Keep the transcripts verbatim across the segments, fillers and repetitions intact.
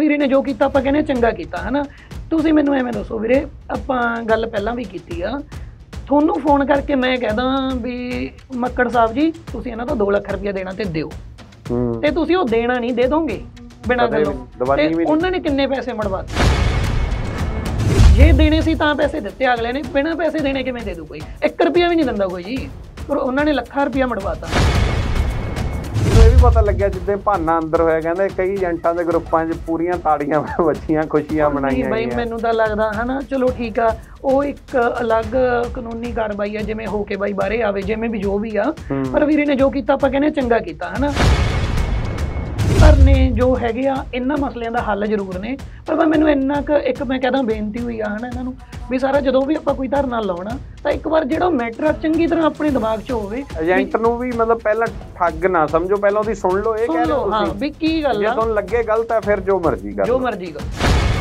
ਵੀਰੇ ਨੇ ਜੋ ਕੀਤਾ ਆਪਾਂ ਕਹਿੰਦੇ ਚੰਗਾ ਕੀਤਾ ਹਨਾ। ਤੁਸੀਂ ਮੈਨੂੰ ਐਵੇਂ ਦੱਸੋ ਵੀਰੇ, ਆਪਾਂ ਗੱਲ ਪਹਿਲਾਂ ਵੀ ਕੀਤੀ ਆ, ਤੁਹਾਨੂੰ ਫੋਨ ਕਰਕੇ ਮੈਂ ਕਹਿਦਾ ਵੀ ਮੱਕੜ ਸਾਹਿਬ ਜੀ ਤੁਸੀਂ ਇਹਨਾਂ ਤੋਂ ਦੋ ਲੱਖ ਰੁਪਇਆ ਦੇਣਾ ਤੇ ਦਿਓ, ਤੇ ਤੁਸੀਂ ਉਹ ਦੇਣਾ ਨਹੀਂ, ਦੇ ਦੋਗੇ ਬਿਨਾਂ ਗੱਲੋਂ, ਤੇ ਉਹਨਾਂ ਨੇ ਕਿੰਨੇ ਪੈਸੇ ਮੜਵਾਤੇ। ਜੇ ਦੇਣੇ ਸੀ ਤਾਂ ਪੈਸੇ ਦਿੱਤੇ ਅਗਲੇ ਨੇ, ਬਿਨਾਂ ਪੈਸੇ ਦੇਣੇ ਕਿਵੇਂ ਦੇ ਦੂ ਕੋਈ? ਇੱਕ ਰੁਪਇਆ ਵੀ ਨਹੀਂ ਦਿੰਦਾ ਕੋਈ ਜੀ, ਪਰ ਉਹਨਾਂ ਨੇ ਲੱਖਾਂ ਰੁਪਇਆ ਮੜਵਾਤਾ। ਇਹ ਵੀ ਪਤਾ ਲੱਗਿਆ ਜਿੱਦਾਂ ਭਾਨਾ ਅੰਦਰ ਹੋਇਆ, ਕਹਿੰਦੇ ਕਈ ਏਜੰਟਾਂ ਦੇ ਗਰੁੱਪਾਂ 'ਚ ਪੂਰੀਆਂ ਤਾੜੀਆਂ ਵੱਜੀਆਂ, ਖੁਸ਼ੀਆਂ ਮਨਾਈਆਂ ਬਈ। ਮੈਨੂੰ ਤਾਂ ਲੱਗਦਾ ਹਨਾ, ਚਲੋ ਠੀਕ ਆ, ਉਹ ਇੱਕ ਅਲੱਗ ਕਾਨੂੰਨੀ ਕਾਰਵਾਈ ਆ, ਜਿਵੇਂ ਹੋ ਕੇ ਬਾਈ ਬਾਹਰੇ ਆਵੇ, ਜਿਵੇਂ ਵੀ ਜੋ ਵੀ ਆ, ਪਰ ਵੀਰੇ ਨੇ ਜੋ ਕੀਤਾ ਆਪਾਂ ਕਹਿੰਦੇ ਚੰਗਾ ਕੀਤਾ ਹਨਾ। ਪਰ ਨੇ ਜੋ ਹੈਗੇ ਆ ਇਹਨਾਂ ਮਸਲਿਆਂ ਦਾ ਹੱਲ ਜ਼ਰੂਰ ਨੇ, ਪਰ ਮੈਨੂੰ ਇੰਨਾ ਕੁ ਇੱਕ ਮੈਂ ਕਹਿੰਦਾ ਬੇਨਤੀ ਹੋਈ ਆ ਹਨਾ ਇਹਨਾਂ ਨੂੰ ਵੀ ਸਾਰਾ ਜਦੋਂ ਵੀ ਆਪਾਂ ਕੋਈ ਧਰਨਾ ਲਾਉਣਾ ਤਾਂ ਇੱਕ ਵਾਰ ਜਿਹੜਾ ਮੈਟਰ ਆ ਚੰਗੀ ਤਰ੍ਹਾਂ ਆਪਣੇ ਦਿਮਾਗ 'ਚ ਹੋਵੇ। ਏਜੰਟ ਨੂੰ ਵੀ ਮਤਲਬ ਪਹਿਲਾਂ ਠੱਗ ਨਾ ਸਮਝੋ, ਪਹਿਲਾਂ ਉਹਦੀ ਸੁਣ ਲਓ, ਇਹ ਕਹਿ ਲਓ ਹਾਂ ਵੀ ਕੀ ਗੱਲ ਆ, ਜੇ ਤੁਹਾਨੂੰ ਲੱਗੇ ਗਲਤ ਹੈ ਫਿਰ ਜੋ ਮਰਜ਼ੀ ਕਰ ਜੋ ਮਰਜ਼ੀ ਕਰ।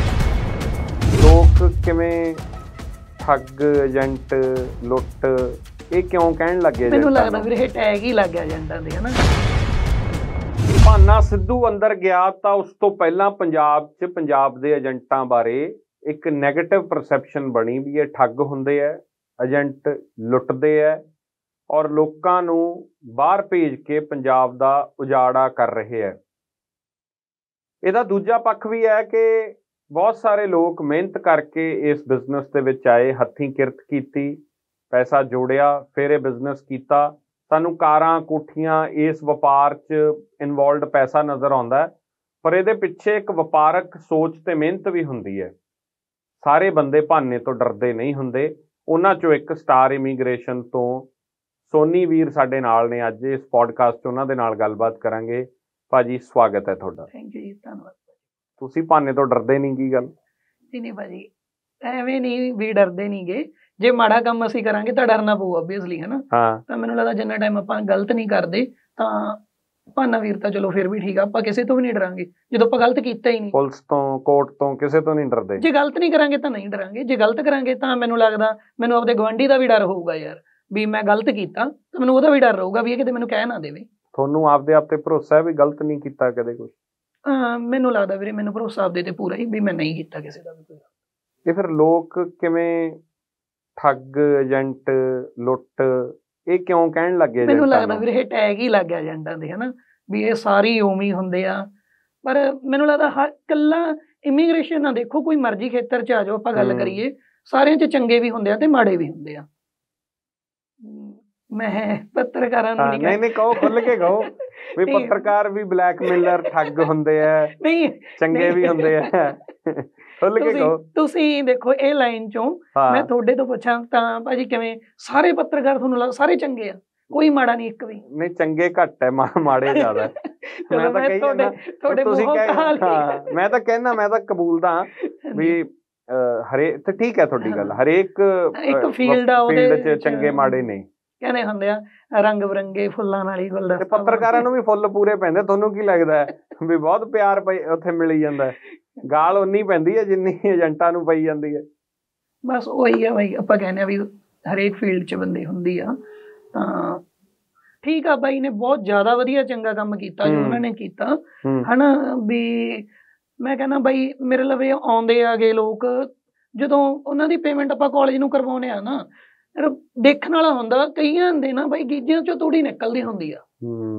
ਲੋਕ ਕਿਵੇਂ ਠੱਗ, ਏਜੰਟ, ਲੁੱਟ ਇਹ ਕਿਉਂ ਕਹਿਣ ਲੱਗੇ? ਮੈਨੂੰ ਲੱਗਦਾ ਵੀਰੇ ਇਹ ਟੈਗ ਹੀ ਲੱਗ ਗਿਆ ਏਜੰਟਾਂ ਦੇ ਹਨਾ। ਭਾਨਾ ਸਿੱਧੂ ਅੰਦਰ ਗਿਆ ਤਾਂ ਉਸ ਤੋਂ ਪਹਿਲਾਂ ਪੰਜਾਬ 'ਚ ਪੰਜਾਬ ਦੇ ਏਜੰਟਾਂ ਬਾਰੇ ਇੱਕ ਨੈਗੇਟਿਵ ਪਰਸੈਪਸ਼ਨ ਬਣੀ ਵੀ ਇਹ ਠੱਗ ਹੁੰਦੇ ਹੈ, ਏਜੰਟ ਲੁੱਟਦੇ ਹੈ ਔਰ ਲੋਕਾਂ ਨੂੰ ਬਾਹਰ ਭੇਜ ਕੇ ਪੰਜਾਬ ਦਾ ਉਜਾੜਾ ਕਰ ਰਹੇ ਹੈ। ਇਹਦਾ ਦੂਜਾ ਪੱਖ ਵੀ ਹੈ ਕਿ ਬਹੁਤ ਸਾਰੇ ਲੋਕ ਮਿਹਨਤ ਕਰਕੇ ਇਸ ਬਿਜ਼ਨਸ ਦੇ ਵਿੱਚ ਆਏ, ਹੱਥੀਂ ਕਿਰਤ ਕੀਤੀ, ਪੈਸਾ ਜੋੜਿਆ, ਫਿਰ ਇਹ ਬਿਜ਼ਨਸ ਕੀਤਾ। ਸਾਨੂੰ ਕਾਰਾਂ, ਕੋਠੀਆਂ, ਇਸ ਵਪਾਰ 'ਚ ਇਨਵੋਲਵਡ ਪੈਸਾ ਨਜ਼ਰ ਆਉਂਦਾ, ਪਰ ਇਹਦੇ ਪਿੱਛੇ ਇੱਕ ਵਪਾਰਕ ਸੋਚ ਤੇ ਮਿਹਨਤ ਵੀ ਹੁੰਦੀ ਹੈ। ਸਾਰੇ ਬੰਦੇ ਭਾਨੇ ਤੋਂ ਡਰਦੇ ਨਹੀਂ ਹੁੰਦੇ। ਉਹਨਾਂ 'ਚੋਂ ਇੱਕ ਸਟਾਰ ਇਮੀਗ੍ਰੇਸ਼ਨ ਤੋਂ ਸੋਨੀ ਵੀਰ ਸਾਡੇ ਨਾਲ ਨੇ ਅੱਜ ਇਸ ਪੋਡਕਾਸਟ 'ਚ, ਉਹਨਾਂ ਦੇ ਨਾਲ ਗੱਲਬਾਤ ਕਰਾਂਗੇ। ਭਾਜੀ ਸਵਾਗਤ ਹੈ ਤੁਹਾਡਾ। ਥੈਂਕ ਯੂ ਜੀ, ਧੰਨਵਾਦ। ਤੁਸੀਂ ਭਾਨੇ ਤੋਂ ਡਰਦੇ ਨਹੀਂ, ਕੀ ਗੱਲ? ਨਹੀਂ ਨਹੀਂ ਭਾਜੀ, ਐਵੇਂ ਨਹੀਂ ਵੀ ਡਰਦੇ ਨਹੀਂ ਗੇ, ਜੇ ਮਾੜਾ ਕੰਮ ਅਸੀਂ ਕਰਾਂਗੇ ਤਾਂ ਡਰਨਾ ਪਊ ਓਬਵੀਅਸਲੀ ਹਨਾ। ਹਾਂ, ਤਾਂ ਮੈਨੂੰ ਲੱਗਦਾ ਜਿੰਨਾ ਟਾਈਮ ਆਪਾਂ ਗਲਤ ਨਹੀਂ ਕਰਦੇ ਤਾਂ ਭਾਨਾ ਵੀਰ ਤਾਂ ਚਲੋ ਫਿਰ ਵੀ ਠੀਕ ਆ, ਆਪਾਂ ਕਿਸੇ ਤੋਂ ਵੀ ਨਹੀਂ ਡਰਾਂਗੇ ਜਦੋਂ ਆਪਾਂ ਗਲਤ ਕੀਤਾ ਹੀ ਨਹੀਂ। ਪੁਲਿਸ ਤੋਂ, ਕੋਰਟ ਤੋਂ, ਕਿਸੇ ਤੋਂ ਨਹੀਂ ਡਰਦੇ। ਜੇ ਗਲਤ ਨਹੀਂ ਕਰਾਂਗੇ ਤਾਂ ਨਹੀਂ ਡਰਾਂਗੇ, ਜੇ ਗਲਤ ਕਰਾਂਗੇ ਤਾਂ ਮੈਨੂੰ ਲੱਗਦਾ ਮੈਨੂੰ ਆਪਦੇ ਗਵਾਂਢੀ ਦਾ ਵੀ ਡਰ ਹੋਊਗਾ ਯਾਰ, ਵੀ ਮੈਂ ਗਲਤ ਕੀਤਾ ਤਾਂ ਮੈਨੂੰ ਉਹਦਾ ਵੀ ਡਰ ਰਹੂਗਾ ਵੀ ਇਹ ਕਿਤੇ ਮੈਨੂੰ ਕਹਿ ਨਾ ਦੇਵੇ। ਤੁਹਾਨੂੰ ਆਪਦੇ ਆਪ ਤੇ ਭਰੋਸਾ ਹੈ ਵੀ ਗਲਤ ਨਹੀਂ ਕੀਤਾ ਕਦੇ ਕੁਛ? ਮੈਨੂੰ ਲੱਗਦਾ ਵੀਰੇ ਮੈਨੂੰ ਭਰੋਸਾ ਆਪਦੇ ਤੇ ਪੂਰਾ ਹੀ ਵੀ ਮੈਂ ਨਹੀਂ ਕੀਤਾ ਕਿਸੇ ਦਾ ਵੀ ਕੋਈ। ਇਹ ਫਿਰ ਲੋਕ ਕਿਵੇਂ ਠੱਗ, ਏਜੰਟ, ਲੁੱਟ ਇਹ ਕਿਉਂ ਕਹਿਣ ਲੱਗੇ? ਮੈਨੂੰ ਲੱਗਦਾ ਵੀਰੇ ਇਹ ਟੈਗ ਹੀ ਲੱਗ ਗਿਆ ਏਜੰਟਾਂ ਦੇ ਹਨਾ, ਵੀ ਇਹ ਸਾਰੇ ਉਵੇਂ ਹੀ ਹੁੰਦੇ ਆ। ਪਰ ਮੈਨੂੰ ਲੱਗਦਾ ਹਰ ਇਕੱਲਾ ਇਮੀਗ੍ਰੇਸ਼ਨ ਨਾ ਦੇਖੋ, ਕੋਈ ਮਰਜ਼ੀ ਖੇਤਰ 'ਚ ਆ ਜਾਓ ਆਪਾਂ ਗੱਲ ਕਰੀਏ, ਸਾਰਿਆਂ 'ਚ ਚੰਗੇ ਵੀ ਹੁੰਦੇ ਆ ਤੇ ਮਾੜੇ ਵੀ ਹੁੰਦੇ ਆ। ਮੈਂ ਪੱਤਰਕਾਰਾਂ ਨੂੰ ਨਹੀਂ ਨਹੀਂ ਕਹੋ, ਖੁੱਲ ਕੇ ਕਹੋ ਵੀ ਪੱਤਰਕਾਰ ਵੀ ਬਲੈਕਮੇਲਰ, ਠੱਗ ਹੁੰਦੇ ਆ, ਨਹੀਂ ਚੰਗੇ ਵੀ ਹੁੰਦੇ ਆ, ਖੁੱਲ ਕੇ ਕਹੋ। ਤੁਸੀਂ ਦੇਖੋ ਇਹ ਲਾਈਨ 'ਚੋਂ ਮੈਂ ਤੁਹਾਡੇ ਤੋਂ ਪੁੱਛਾਂ ਤਾਂ ਭਾਜੀ ਕਿਵੇਂ ਸਾਰੇ ਪੱਤਰਕਾਰ ਤੁਹਾਨੂੰ ਲੱਗਦਾ ਸਾਰੇ ਚੰਗੇ ਆ, ਕੋਈ ਮਾੜਾ ਨਹੀਂ ਇੱਕ ਵੀ? ਨਹੀਂ, ਚੰਗੇ ਘੱਟ ਹੈ, ਮਾੜੇ ਜ਼ਿਆਦਾ। ਮੈਂ ਤਾਂ ਕਹੀ ਜਾਂਦਾ, ਤੁਸੀਂ ਕਹੇ ਮੈਂ ਤਾਂ ਕਹਿਣਾ, ਮੈਂ ਤਾਂ ਕਬੂਲਦਾ ਵੀ ਹਰੇਕ ਤੇ ਠੀਕ ਹੈ ਤੁਹਾਡੀ ਗੱਲ, ਹਰੇਕ ਇੱਕ ਫੀਲਡ ਆ ਉਹਦੇ 'ਚ ਚੰਗੇ ਮਾੜੇ ਨਹੀਂ ਕਹਿੰਦੇ ਹੁੰਦੇ ਆ, ਰੰਗ ਬਿਰੰਗੇ ਫੁੱਲਾਂ ਨਾਲ ਹੀ ਗੁਲਦਸਤਾ। ਪੱਤਰਕਾਰਾਂ ਨੂੰ ਵੀ ਫੁੱਲ ਪੂਰੇ ਪੈਂਦੇ, ਤੁਹਾਨੂੰ ਕੀ ਲੱਗਦਾ ਵੀ ਬਹੁਤ ਪਿਆਰ ਪਈ ਉੱਥੇ ਮਿਲੀ ਜਾਂਦਾ? ਗਾਲ ਉਨੀ ਪੈਂਦੀ ਹੈ ਜਿੰਨੀ ਏਜੰਟਾਂ ਨੂੰ ਪਈ ਜਾਂਦੀ ਹੈ। ਬਸ ਉਹੀ ਆ ਬਾਈ, ਆਪਾਂ ਕਹਿੰਦੇ ਆ ਵੀ ਹਰੇਕ ਫੀਲਡ 'ਚ ਬੰਦੇ ਹੁੰਦੀ ਆ। ਤਾਂ ਠੀਕ ਆ, ਬਾਈ ਨੇ ਬਹੁਤ ਜ਼ਿਆਦਾ ਵਧੀਆ ਚੰਗਾ ਕੰਮ ਕੀਤਾ ਜੋ ਉਹਨਾਂ ਨੇ ਕੀਤਾ ਹਨਾ। ਵੀ ਮੈਂ ਕਹਿੰਦਾ ਬਾਈ ਮੇਰੇ ਲਵੇ ਆਉਂਦੇ ਆਗੇ ਲੋਕ, ਜਦੋਂ ਉਹਨਾਂ ਦੀ ਪੇਮੈਂਟ ਆਪਾਂ ਕਾਲਜ ਨੂੰ ਕਰਵਾਉਂਦੇ ਆ ਨਾ, ਦੇਖਣ ਵਾਲਾ ਹੁੰਦਾ ਕਈਆਂ ਦੇ ਨਾ ਬਾਈ ਗੀਜਿਆਂ 'ਚੋਂ ਤੂੜੀ ਨਿਕਲਦੀ ਹੁੰਦੀ ਆ।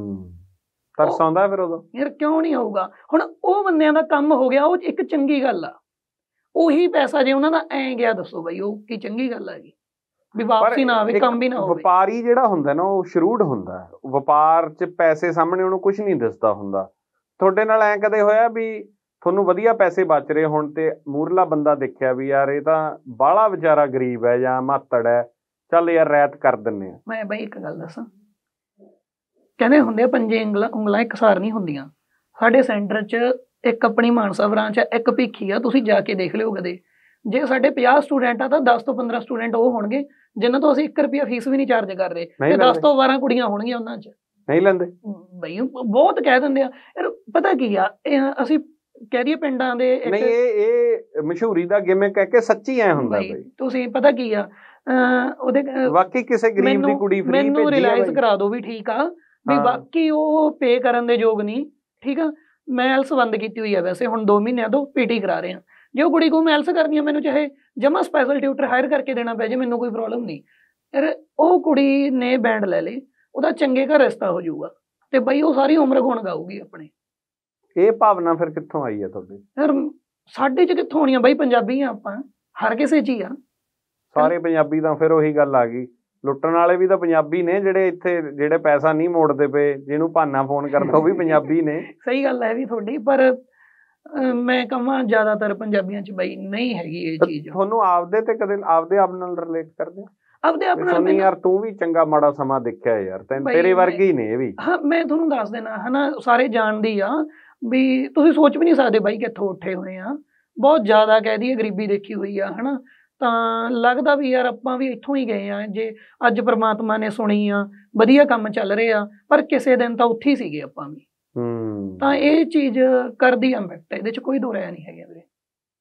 ਤਰਸ ਆਉਂਦਾ ਫਿਰ ਉਦੋਂ ਯਾਰ, ਕਿਉਂ ਨਹੀਂ ਆਊਗਾ? ਹੁਣ ਉਹ ਬੰਦਿਆਂ ਦਾ ਕੰਮ ਹੋ ਗਿਆ, ਉਹ ਇੱਕ ਚੰਗੀ ਗੱਲ ਆ। ਉਹੀ ਪੈਸਾ ਜੇ ਉਹਨਾਂ ਦਾ ਐਂ ਗਿਆ, ਦੱਸੋ ਬਾਈ ਉਹ ਕੀ ਚੰਗੀ ਗੱਲ ਹੈਗੀ? ਵੀ ਵਾਪਸੀ ਨਾ ਆਵੇ, ਕੰਮ ਵੀ ਨਾ ਹੋਵੇ। ਵਪਾਰੀ ਜਿਹੜਾ ਹੁੰਦਾ ਨਾ ਉਹ ਸ਼ਰੂਡ ਹੁੰਦਾ, ਵਪਾਰ 'ਚ ਪੈਸੇ ਸਾਹਮਣੇ ਉਹਨੂੰ ਕੁਛ ਨਹੀਂ ਦਿਸਦਾ ਹੁੰਦਾ। ਤੁਹਾਡੇ ਨਾਲ ਐਂ ਕਦੇ ਹੋਇਆ ਵੀ ਤੁਹਾਨੂੰ ਵਧੀਆ ਪੈਸੇ ਬਚ ਰਹੇ ਹੋਣ ਤੇ ਮੂਰਲਾ ਬੰਦਾ ਦੇਖਿਆ ਵੀ ਯਾਰ ਇਹ ਤਾਂ ਬਾਹਲਾ ਵਿਚਾਰਾ ਗਰੀਬ ਹੈ ਜਾਂ ਮਾਤੜ ਹੈ, ਚੱਲ ਯਾਰ ਰਹਿਤ ਕਰ ਦਿੰਦੇ ਆ? ਮੈਂ ਬਾਈ ਇੱਕ ਗੱਲ ਦੱਸਾਂ, ਕਹਿੰਦੇ ਹੁੰਦੇ ਆ ਪੰਜੇ ਉਂਗਲਾਂ ਉਂਗਲਾਂ ਇੱਕ ਸਾਰ ਨਹੀਂ ਹੁੰਦੀਆਂ। ਸਾਡੇ ਸੈਂਟਰ 'ਚ ਇੱਕ ਆਪਣੀ ਮਾਨਸਾ ਬ੍ਰਾਂਚ ਹੈ, ਇੱਕ ਭੀਖੀ ਆ, ਤੁਸੀਂ ਜਾ ਕੇ ਦੇਖ ਲਿਓ ਕਦੇ। ਜੇ ਸਾਡੇ ਪੰਜਾਹ ਸਟੂਡੈਂਟ ਆ ਤਾਂ ਦਸ ਤੋਂ ਪੰਦਰਾਂ ਸਟੂਡੈਂਟ ਉਹ ਹੋਣਗੇ ਜਿਨ੍ਹਾਂ ਤੋਂ ਅਸੀਂ ਇੱਕ ਰੁਪਿਆ ਫੀਸ ਵੀ ਨਹੀਂ ਚਾਰਜ ਕਰ ਰਹੇ, ਤੇ ਦਸ ਤੋਂ ਬਾਰਾਂ ਕੁੜੀਆਂ ਹੋਣਗੀਆਂ ਉਹਨਾਂ 'ਚ। ਨਹੀਂ ਲੈਂਦੇ ਬਈ, ਬਹੁਤ ਕਹਿ ਦਿੰਦੇ ਆ ਯਾਰ। ਪਤਾ ਕੀ ਆ, ਅਸੀਂ ਕਹਿ ਦਈਏ ਪਿੰਡਾਂ ਦੇ ਨਹੀਂ, ਇਹ ਇਹ ਮਸ਼ਹੂਰੀ ਦਾ ਗਿਮਿਕ ਹੈ ਕਿ ਸੱਚੀ ਐ ਹੁੰਦਾ ਬਈ? ਤੁਸੀਂ ਪਤਾ ਕੀ ਆ, ਉਹਦੇ ਵਾਕਈ ਕਿਸੇ ਗਰੀਬ ਦੀ ਕੁੜੀ ਫ੍ਰੀ ਮੈਨੂੰ ਰਿਲਾਈਜ਼ ਕਰਾ ਦਿਓ ਵੀ ਠੀਕ ਆ, ਵੀ ਬਾਕੀ ਉਹ ਪੇ ਕਰਨ ਦੇ ਯੋਗ ਨਹੀਂ, ਠੀਕ ਆ। ਮੈਂ ਐਲਸ ਬੰਦ ਕੀਤੀ ਹੋਈ ਹੈ ਵੈਸੇ, ਹੁਣ ਦੋ ਮਹੀਨਿਆਂ ਤੋਂ ਪੀਟੀ ਕਰਾ ਰਹੇ ਹਾਂ। ਜੇ ਉਹ ਕੁੜੀ ਕੋ ਮੈਂ ਐਲਸ ਕਰਨੀ ਆ, ਮੈਨੂੰ ਚਾਹੇ ਜਮਾ ਸਪੈਸ਼ਲ ਟਿਊਟਰ ਹਾਇਰ ਕਰਕੇ ਦੇਣਾ ਪੈ ਜੇ, ਮੈਨੂੰ ਕੋਈ ਪ੍ਰੋਬਲਮ ਨਹੀਂ। ਯਾਰ ਉਹ ਕੁੜੀ ਨੇ ਬੈਂਡ ਲੈ ਲੇ, ਉਹਦਾ ਚੰਗੇ ਘਰ ਰਿਸ਼ਤਾ ਹੋ ਜਾਊਗਾ ਤੇ ਬਈ ਉਹ ਸਾਰੀ ਉਮਰ ਗੁਣ ਗਾਊਗੀ ਆਪਣੇ। ਇਹ ਭਾਵਨਾ ਫਿਰ ਕਿੱਥੋਂ ਆਈ ਹੈ ਤੁਹਾਡੀ? ਯਾਰ ਸਾਡੇ ਚ ਕਿੱਥੋਂ ਆਉਣੀਆਂ ਬਾਈ, ਪੰਜਾਬੀ ਆ ਆਪਾਂ, ਹਰ ਕਿਸੇ ਚ ਹੀ ਆ। ਸਾਰੇ ਪੰਜਾਬੀ ਤਾਂ ਫਿਰ ਉਹੀ ਗੱਲ ਆ ਗਈ, ਲੁੱਟਣ ਵਾਲੇ ਵੀ ਤਾਂ ਪੰਜਾਬੀ ਨੇ, ਜਿਹੜੇ ਇੱਥੇ ਜਿਹੜੇ ਪੈਸਾ ਨਹੀਂ ਮੋੜਦੇ ਪਏ, ਜਿਹਨੂੰ ਭਾਨਾ ਫੋਨ ਕਰਦਾ ਉਹ ਵੀ ਪੰਜਾਬੀ ਨੇ। ਸਹੀ ਗੱਲ ਹੈ ਵੀ ਤੁਹਾਡੀ, ਪਰ ਮੈਂ ਕਹਾਂ ਜ਼ਿਆਦਾਤਰ ਪੰਜਾਬੀਆਂ ਚ ਬਈ ਨਹੀਂ ਹੈਗੀ ਇਹ ਚੀਜ਼। ਤੁਹਾਨੂੰ ਆਪਦੇ ਤੇ ਕਦੇ ਆਪਦੇ ਆਪ ਨਾਲ ਰਿਲੇਟ ਕਰਦੇ ਹੋ? ਆਪਦੇ ਆਪ ਨਾਲ ਯਾਰ ਤੂੰ ਵੀ ਚੰਗਾ ਮਾੜਾ ਸਮਾਂ ਦੇਖਿਆ ਯਾਰ, ਤੈਨੂੰ ਤੇਰੇ ਵਰਗੇ ਹੀ ਨੇ ਇਹ ਵੀ। ਹਾਂ ਮੈਂ ਤੁਹਾਨੂੰ ਦੱਸ ਦੇਣਾ ਹਨਾ, ਸਾਰੇ ਜਾਣਦੀ ਆ ਵੀ ਤੁਸੀਂ ਸੋਚ ਵੀ ਨਹੀਂ ਸਕਦੇ ਬਾਈ ਕਿੱਥੋਂ ਉੱਠੇ ਹੋਏ ਆ, ਬਹੁਤ ਜ਼ਿਆਦਾ ਕਹਿ ਦਈਏ ਗਰੀਬੀ ਦੇਖੀ ਹੋਈ ਆ ਹਨਾ। ਤਾਂ ਲੱਗਦਾ ਵੀ ਯਾਰ ਆਪਾਂ ਵੀ ਇੱਥੋਂ ਹੀ ਗਏ ਆ, ਜੇ ਅੱਜ ਪ੍ਰਮਾਤਮਾ ਨੇ ਸੁਣੀ ਆ, ਵਧੀਆ ਕੰਮ ਚੱਲ ਰਹੇ ਆ, ਪਰ ਕਿਸੇ ਦਿਨ ਤਾਂ ਉੱਥੇ ਹੀ ਸੀਗੇ ਆਪਾਂ ਵੀ। ਹੂੰ ਤਾਂ ਇਹ ਚੀਜ਼ ਕਰਦੀ ਇੰਪੈਕਟ, ਇਹਦੇ ਚ ਕੋਈ ਦੋ ਰਾਏ ਨਹੀਂ ਹੈਗੇ ਵੀਰੇ।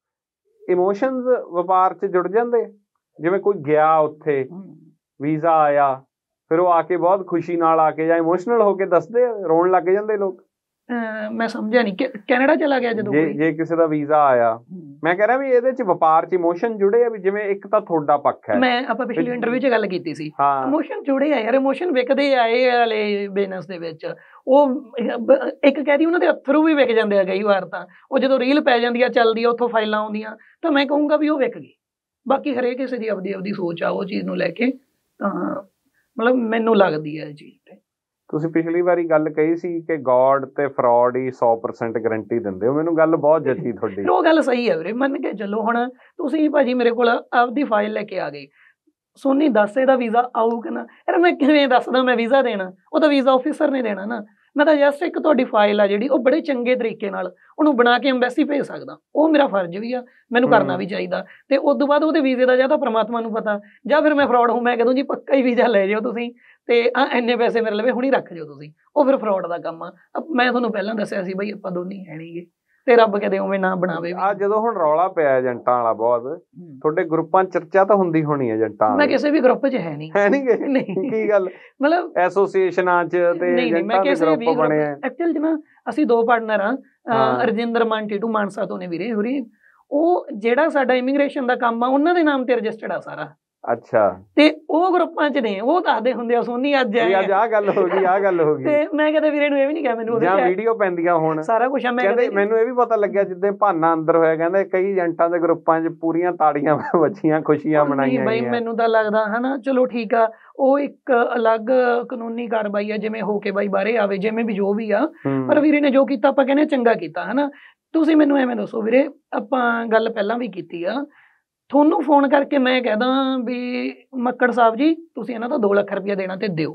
ਇਮੋਸ਼ਨਸ ਵਪਾਰ ਚ ਜੁੜ ਜਾਂਦੇ, ਜਿਵੇਂ ਕੋਈ ਗਿਆ ਉੱਥੇ ਵੀਜ਼ਾ ਆਇਆ, ਫਿਰ ਉਹ ਆ ਕੇ ਬਹੁਤ ਖੁਸ਼ੀ ਨਾਲ ਆ ਕੇ ਜਾਂ ਇਮੋਸ਼ਨਲ ਹੋ ਕੇ ਦੱਸਦੇ, ਰੋਣ ਲੱਗ ਜਾਂਦੇ ਲੋਕ। ਮੈਂ ਸਮਝਿਆ ਨਹੀਂ, ਕੈਨੇਡਾ ਚਲਾ ਗਿਆ ਜਦੋਂ ਜੇ ਜੇ ਕਿਸੇ ਦਾ ਵੀਜ਼ਾ ਆਇਆ, ਮੈਂ ਕਹਿ ਰਿਹਾ ਵੀ ਇਹਦੇ ਚ ਵਪਾਰ ਚ ਇਮੋਸ਼ਨ ਜੁੜੇ ਆ, ਵੀ ਜਿਵੇਂ ਇੱਕ ਤਾਂ ਤੁਹਾਡਾ ਪੱਖ ਹੈ, ਮੈਂ ਆਪਾਂ ਪਿਛਲੀ ਇੰਟਰਵਿਊ ਚ ਗੱਲ ਕੀਤੀ ਸੀ, ਇਮੋਸ਼ਨ ਜੁੜੇ ਆ ਯਾਰ, ਇਮੋਸ਼ਨ ਵਿਕਦੇ ਆ ਇਹ ਵਾਲੇ ਬਿਜ਼ਨਸ ਦੇ ਵਿੱਚ। ਉਹ ਇੱਕ ਕਹਿ ਦੀ ਉਹਨਾਂ ਦੇ ਅਥਰੂ ਵੀ ਵਿਕ ਜਾਂਦੇ ਆ ਕਈ ਵਾਰ, ਤਾਂ ਉਹ ਜਦੋਂ ਰੀਲ ਪੈ ਜਾਂਦੀ ਆ, ਚੱਲਦੀ ਆ, ਉੱਥੋਂ ਫਾਈਲਾਂ ਆਉਂਦੀਆਂ, ਤਾਂ ਮੈਂ ਕਹੂੰਗਾ ਵੀ ਉਹ ਵਿਕ ਗਈ। ਬਾਕੀ ਹਰੇਕ ਕਿਸੇ ਦੀ ਆਪਦੀ ਆਪਦੀ ਸੋਚ ਆ ਉਹ ਚੀਜ਼ ਨੂੰ ਲੈ ਕੇ, ਤਾਂ ਮਤਲਬ ਮੈਨੂੰ ਲੱਗਦੀ ਹੈ ਇਹ ਚੀਜ਼ ਤੇ। ਤੁਸੀਂ ਪਿਛਲੀ ਵਾਰੀ ਗੱਲ ਕਹੀ ਸੀ ਕਿ ਗੋਡ ਤੇ ਫਰਾਡ ਹੀ ਸੌ ਪਰਸੈਂਟ ਗਰੰਟੀ ਦਿੰਦੇ ਹੋ, ਮੈਨੂੰ ਗੱਲ ਬਹੁਤ ਜੱਚੀ ਤੁਹਾਡੀ। ਉਹ ਗੱਲ ਸਹੀ ਹੈ ਵੀਰੇ, ਮੰਨ ਕੇ ਚੱਲੋ। ਹੁਣ ਤੁਸੀਂ ਭਾਜੀ ਮੇਰੇ ਕੋਲ ਆਪਦੀ ਫਾਈਲ ਲੈ ਕੇ ਆ ਗਏ, ਸੋਨੀ ਦੱਸ ਇਹਦਾ ਵੀਜ਼ਾ ਆਊ ਕਿ ਨਾ, ਯਾਰ ਮੈਂ ਕਿਵੇਂ ਦੱਸਦਾ ਮੈਂ ਵੀਜ਼ਾ ਦੇਣਾ, ਉਹ ਤਾਂ ਵੀਜ਼ਾ ਆਫਿਸਰ ਨੇ ਦੇਣਾ ਨਾ। ਮੈਂ ਤਾਂ ਜਸਟ ਇੱਕ ਤੁਹਾਡੀ ਫਾਈਲ ਆ ਜਿਹੜੀ, ਉਹ ਬੜੇ ਚੰਗੇ ਤਰੀਕੇ ਨਾਲ ਉਹਨੂੰ ਬਣਾ ਕੇ ਐਮਬੈਸੀ ਭੇਜ ਸਕਦਾ, ਉਹ ਮੇਰਾ ਫਰਜ਼ ਵੀ ਆ, ਮੈਨੂੰ ਕਰਨਾ ਵੀ ਚਾਹੀਦਾ। ਤੇ ਉਸ ਤੋਂ ਬਾਅਦ ਉਹਦੇ ਵੀਜ਼ੇ ਦਾ ਜਾਂ ਤਾਂ ਪ੍ਰਮਾਤਮਾ ਨੂੰ ਪਤਾ, ਜਾਂ ਫਿਰ ਮੈਂ ਫਰਾਡ ਹੂੰ, ਮੈਂ ਕਹਿ ਦੂੰ ਜੀ ਪੱਕਾ ਹੀ ਵੀਜ਼ਾ ਲੈ ਜਾਓ ਤੁਸੀਂ, ਤੇ ਆ ਇੰਨੇ ਪੈਸੇ ਮੇਰੇ ਲਵੇ ਹੁਣੀ ਰੱਖ ਜਾਓ ਤੁਸੀਂ, ਉਹ ਫਿਰ ਫਰਾਡ ਦਾ ਕੰਮ ਆ। ਮੈਂ ਤੁਹਾਨੂੰ ਪਹਿਲਾਂ ਦੱਸਿਆ ਸੀ ਬਈ ਆਪਾਂ ਦੋਨੇ ਹੈ ਨਹੀਂਗੇ, ਤੇ ਰੱਬ ਕਦੇ ਉਵੇਂ ਨਾ ਬਣਾਵੇ। ਆ ਜਦੋਂ ਹੁਣ ਰੌਲਾ ਪਿਆ ਏਜੰਟਾਂ ਵਾਲਾ ਬਹੁਤ, ਤੁਹਾਡੇ ਗਰੁੱਪਾਂ ਚ ਚਰਚਾ ਤਾਂ ਹੁੰਦੀ ਹੋਣੀ ਏਜੰਟਾਂ? ਮੈਂ ਕਿਸੇ ਵੀ ਗਰੁੱਪ ਚ ਹੈ ਨਹੀਂ। ਹੈ ਨਹੀਂ? ਕੀ ਗੱਲ, ਮਤਲਬ ਐਸੋਸੀਏਸ਼ਨਾਂ ਚ ਤੇ ਏਜੰਟਾਂ ਦੇ ਗਰੁੱਪ ਬਣੇ ਆ? ਐਕਚੁਅਲ ਚ ਨਾ ਅਸੀਂ ਦੋ ਪਾਰਟਨਰ ਆ, ਰਜਿੰਦਰ ਮਾਨ ਟੀਟੂ ਮਾਨਸਾ ਤੋਂ ਨੇ ਵੀਰੇ ਹੋਰੀ, ਉਹ ਜਿਹੜਾ ਸਾਡਾ ਇਮੀਗ੍ਰੇਸ਼ਨ ਦਾ ਕੰਮ ਆ ਉਹਨਾਂ ਦੇ ਨਾਮ ਤੇ ਰਜਿਸਟਰਡ ਆ ਸਾਰਾ। ਅੱਛਾ। ਤੇ ਉਹ ਗਰੁੱਪਾਂ ਚ ਨੇ, ਉਹ ਦੱਸਦੇ ਹੁੰਦੇ ਆ ਸੋਨੀ ਅੱਜ ਅੱਜ ਆਹ ਗੱਲ ਹੋ ਗਈ, ਆਹ ਗੱਲ ਹੋ ਗਈ। ਤੇ ਮੈਂ ਕਦੇ ਵੀਰੇ ਨੂੰ ਇਹ ਵੀ ਨਹੀਂ ਕਿਹਾ, ਮੈਨੂੰ ਜਾਂ ਵੀਡੀਓ ਪੈਂਦੀਆਂ ਹੁਣ ਸਾਰਾ ਕੁਝ ਆ। ਮੈਂ ਕਹਿੰਦੇ ਮੈਨੂੰ ਇਹ ਵੀ ਪਤਾ ਲੱਗਿਆ ਜਿੱਦਾਂ ਭਾਨਾ ਅੰਦਰ ਹੋਇਆ, ਕਹਿੰਦੇ ਕਈ ਏਜੰਟਾਂ ਦੇ ਗਰੁੱਪਾਂ ਚ ਪੂਰੀਆਂ ਤਾੜੀਆਂ ਵੱਜੀਆਂ, ਖੁਸ਼ੀਆਂ ਮਨਾਈਆਂ ਬਈ। ਮੈਨੂੰ ਤਾਂ ਲੱਗਦਾ ਹਨਾ, ਚਲੋ ਠੀਕ ਆ, ਉਹ ਇੱਕ ਅਲੱਗ ਕਾਨੂੰਨੀ ਕਾਰਵਾਈ ਆ, ਜਿਵੇਂ ਹੋ ਕੇ ਬਾਈ ਬਾਹਰੇ ਆਵੇ, ਜਿਵੇਂ ਵੀ ਜੋ ਵੀ ਆ, ਪਰ ਵੀਰੇ ਨੇ ਜੋ ਕੀਤਾ ਆਪਾਂ ਕਹਿੰਦੇ ਚੰਗਾ ਕੀਤਾ ਹਨਾ। ਤੁਸੀਂ ਮੈਨੂੰ ਐਵੇਂ ਦੱਸੋ ਵੀਰੇ, ਆਪਾਂ ਗੱਲ ਪਹਿਲਾਂ ਵੀ ਕੀਤੀ ਆ, ਤੁਹਾਨੂੰ ਫੋਨ ਕਰਕੇ ਮੈਂ ਕਹਿਦਾ ਵੀ ਮੱਕੜ ਸਾਹਿਬ ਜੀ ਤੁਸੀਂ ਇਹਨਾਂ ਤੋਂ ਦੋ ਲੱਖ ਰੁਪਇਆ ਦੇਣਾ ਤੇ ਦਿਓ,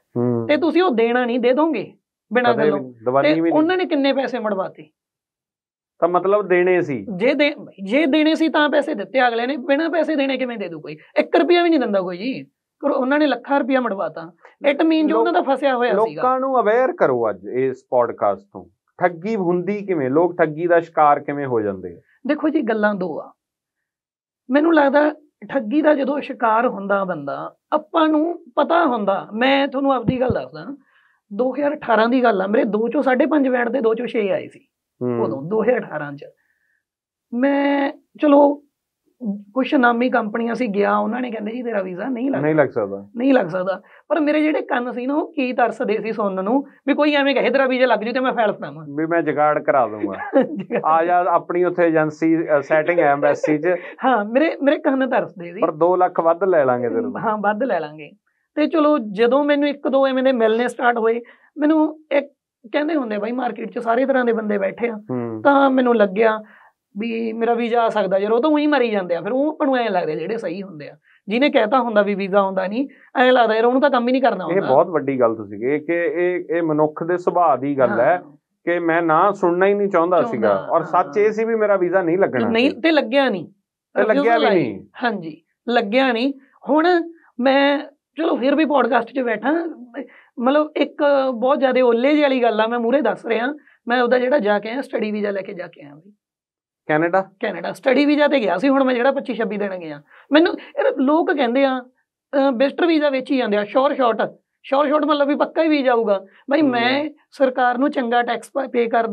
ਤੇ ਤੁਸੀਂ ਉਹ ਦੇਣਾ ਨਹੀਂ, ਦੇ ਦੋਗੇ ਬਿਨਾਂ ਗੱਲੋਂ, ਤੇ ਉਹਨਾਂ ਨੇ ਕਿੰਨੇ ਪੈਸੇ ਮੜਵਾਤੇ? ਤਾਂ ਮਤਲਬ ਦੇਣੇ ਸੀ, ਜੇ ਦੇ ਜੇ ਦੇਣੇ ਸੀ ਤਾਂ ਪੈਸੇ ਦਿੱਤੇ ਅਗਲੇ ਨੇ, ਬਿਨਾਂ ਪੈਸੇ ਦੇਣੇ ਕਿਵੇਂ ਦੇ ਦੂ ਕੋਈ? ਇੱਕ ਰੁਪਇਆ ਵੀ ਨਹੀਂ ਦਿੰਦਾ ਕੋਈ ਜੀ, ਉਹਨਾਂ ਨੇ ਲੱਖਾਂ ਰੁਪਇਆ ਮੜਵਾਤਾ। ਇਟ ਮੀਨ ਜੋ ਉਹਨਾਂ ਦਾ ਫਸਿਆ ਹੋਇਆ ਸੀਗਾ। ਲੋਕਾਂ ਨੂੰ ਅਵੇਅਰ ਕਰੋ ਅੱਜ ਇਸ ਪੋਡਕਾਸਟ ਤੋਂ, ਠੱਗੀ ਹੁੰਦੀ ਕਿਵੇਂ, ਲੋਕ ਠੱਗੀ ਦਾ ਸ਼ਿਕਾਰ ਕਿਵੇਂ ਹੋ ਜਾਂਦੇ? ਦੇਖੋ ਜੀ ਗੱਲਾਂ ਦੋ ਆ, ਮੈਨੂੰ ਲੱਗਦਾ ਠੱਗੀ ਦਾ ਜਦੋਂ ਸ਼ਿਕਾਰ ਹੁੰਦਾ ਬੰਦਾ, ਆਪਾਂ ਨੂੰ ਪਤਾ ਹੁੰਦਾ। ਮੈਂ ਤੁਹਾਨੂੰ ਆਪਦੀ ਗੱਲ ਦੱਸਦਾ, ਦੋ ਹਜ਼ਾਰ ਅਠਾਰਾਂ ਦੀ ਗੱਲ ਆ, ਮੇਰੇ ਦੋ ਚੋਂ ਸਾਢੇ ਪੰਜ ਬੈਂਡ ਦੇ ਦੋ ਚੋਂ ਛੇ ਆਏ ਸੀ ਉਦੋਂ ਦੋ ਹਜ਼ਾਰ ਅਠਾਰਾਂ ਚ। ਮੈਂ ਚਲੋ ਕੁਛ ਨਾਮੀ ਕੰਪਨੀਆਂ ਸੀ ਗਿਆ, ਉਹਨਾਂ ਨੇ ਕਹਿੰਦੇ ਜੀ ਤੇਰਾ ਵੀਜ਼ਾ ਨਹੀਂ ਲੱਗ ਨਹੀਂ ਲੱਗ ਸਕਦਾ ਨਹੀਂ ਲੱਗ ਸਕਦਾ ਪਰ ਮੇਰੇ ਜਿਹੜੇ ਕੰਨ ਸੀ ਨਾ, ਉਹ ਕੀ ਤਰਸਦੇ ਸੀ ਸੁਣਨ ਨੂੰ, ਵੀ ਕੋਈ ਐਵੇਂ ਕਹੇ ਤੇਰਾ ਵੀਜ਼ਾ ਲੱਗ ਜੂ ਤੇ ਮੈਂ ਫਾਈਲ ਫੜਾਵਾਂ, ਵੀ ਮੈਂ ਜੁਗਾੜ ਕਰਾ ਦੂੰਗਾ ਆ ਜਾ ਆਪਣੀ ਉੱਥੇ ਏਜੰਸੀ ਸੈਟਿੰਗ ਹੈ ਐਮਬੈਸੀ ਚ। ਹਾਂ ਮੇਰੇ ਮੇਰੇ ਕੰਨ ਤਰਸਦੇ ਸੀ, ਪਰ ਦੋ ਲੱਖ ਵੱਧ ਲੈ ਲਾਂਗੇ ਤੇਰੇ ਤੋਂ। ਹਾਂ ਵੱਧ ਲੈ ਲਾਂਗੇ। ਤੇ ਚਲੋ ਜਦੋਂ ਮੈਨੂੰ ਇੱਕ ਦੋ ਐਵੇਂ ਦੇ ਮਿਲਣੇ ਸਟਾਰਟ ਹੋਏ, ਮੈਨੂੰ ਇੱਕ ਕਹਿੰਦੇ ਹੁੰਦੇ ਬਾਈ ਮਾਰਕੀਟ ਚ ਸਾਰੇ ਤਰ੍ਹਾਂ ਦੇ ਬੰਦੇ ਬੈਠੇ ਆ, ਤਾਂ ਮੈਨੂੰ ਲੱਗਿਆ ਵੀ ਮੇਰਾ ਵੀਜ਼ਾ ਆ ਸਕਦਾ ਯਾਰ। ਉਹ ਤਾਂ ਉਹੀ ਮਰੀ ਜਾਂਦੇ ਆ, ਫਿਰ ਉਹ ਆਪਾਂ ਨੂੰ ਐਂ ਲੱਗਦਾ ਜਿਹੜੇ ਸਹੀ ਹੁੰਦੇ ਆ, ਜਿਹਨੇ ਕਹਿਤਾ ਹੁੰਦਾ ਵੀ ਵੀਜ਼ਾ ਆਉਂਦਾ ਨਹੀਂ, ਐਂ ਲੱਗਦਾ ਯਾਰ ਉਹਨੂੰ ਤਾਂ ਕੰਮ ਹੀ ਨਹੀਂ ਕਰਨਾ ਹੁੰਦਾ। ਇਹ ਬਹੁਤ ਵੱਡੀ ਗੱਲ ਤੁਸੀਂ ਕਹੀ ਕਿ ਇਹ ਇਹ ਮਨੁੱਖ ਦੇ ਸੁਭਾਅ ਦੀ ਗੱਲ ਹੈ ਕਿ ਮੈਂ ਨਾ ਸੁਣਨਾ ਹੀ ਨਹੀਂ ਚਾਹੁੰਦਾ ਸੀਗਾ, ਔਰ ਸੱਚ ਇਹ ਸੀ ਵੀ ਮੇਰਾ ਵੀਜ਼ਾ ਨਹੀਂ ਲੱਗਣਾ ਨਹੀਂ, ਤੇ ਲੱਗਿਆ ਨਹੀਂ, ਲੱਗਿਆ ਵੀ ਨਹੀਂ। ਹਾਂਜੀ ਲੱਗਿਆ ਨਹੀਂ। ਹੁਣ ਮੈਂ ਚਲੋ ਫਿਰ ਵੀ ਪੋਡਕਾਸਟ 'ਚ ਬੈਠਾ, ਮਤਲਬ ਇੱਕ ਬਹੁਤ ਜ਼ਿਆਦਾ ਓਲੇ ਜਿਹੀ ਵਾਲੀ ਗੱਲ ਆ, ਮੈਂ ਮੂਹਰੇ ਦੱਸ ਰਿਹਾ। ਮੈਂ ਉਹਦਾ ਜਿਹੜਾ ਜਾ ਕੇ ਆਇਆ ਸਟੱਡੀ ਵੀਜ਼ਾ ਲੈ ਕੇ ਜਾ ਕੇ ਆਇਆ ਬਈ ਕੈਨੇਡਾ ਕੈਨੇਡਾ ਸਟੱਡੀ ਵੀਜ਼ਾ ਤੇ ਗਿਆ ਸੀ। ਹੁਣ ਮੈਂ ਜਿਹੜਾ ਪੱਚੀ ਛੱਬੀ ਦਿਨ ਗਿਆ, ਮੈਨੂੰ ਲੋਕ ਕਹਿੰਦੇ ਆ ਵਿਜ਼ਟਰ ਵੀਜ਼ਾ ਵੇਚੀ ਜਾਂਦੇ ਆ, ਸ਼ੋਰ ਸ਼ਾਰਟ ਸ਼ੋਰ ਸ਼ਾਰਟ ਮਤਲਬ ਵੀ ਪੱਕਾ ਹੀ ਵੀਜ਼ਾ ਆਊਗਾ। ਬਾਈ ਮੈਂ ਸਰਕਾਰ ਨੂੰ ਚੰਗਾ ਟੈਕਸ ਪੇ ਕਰਦਾ,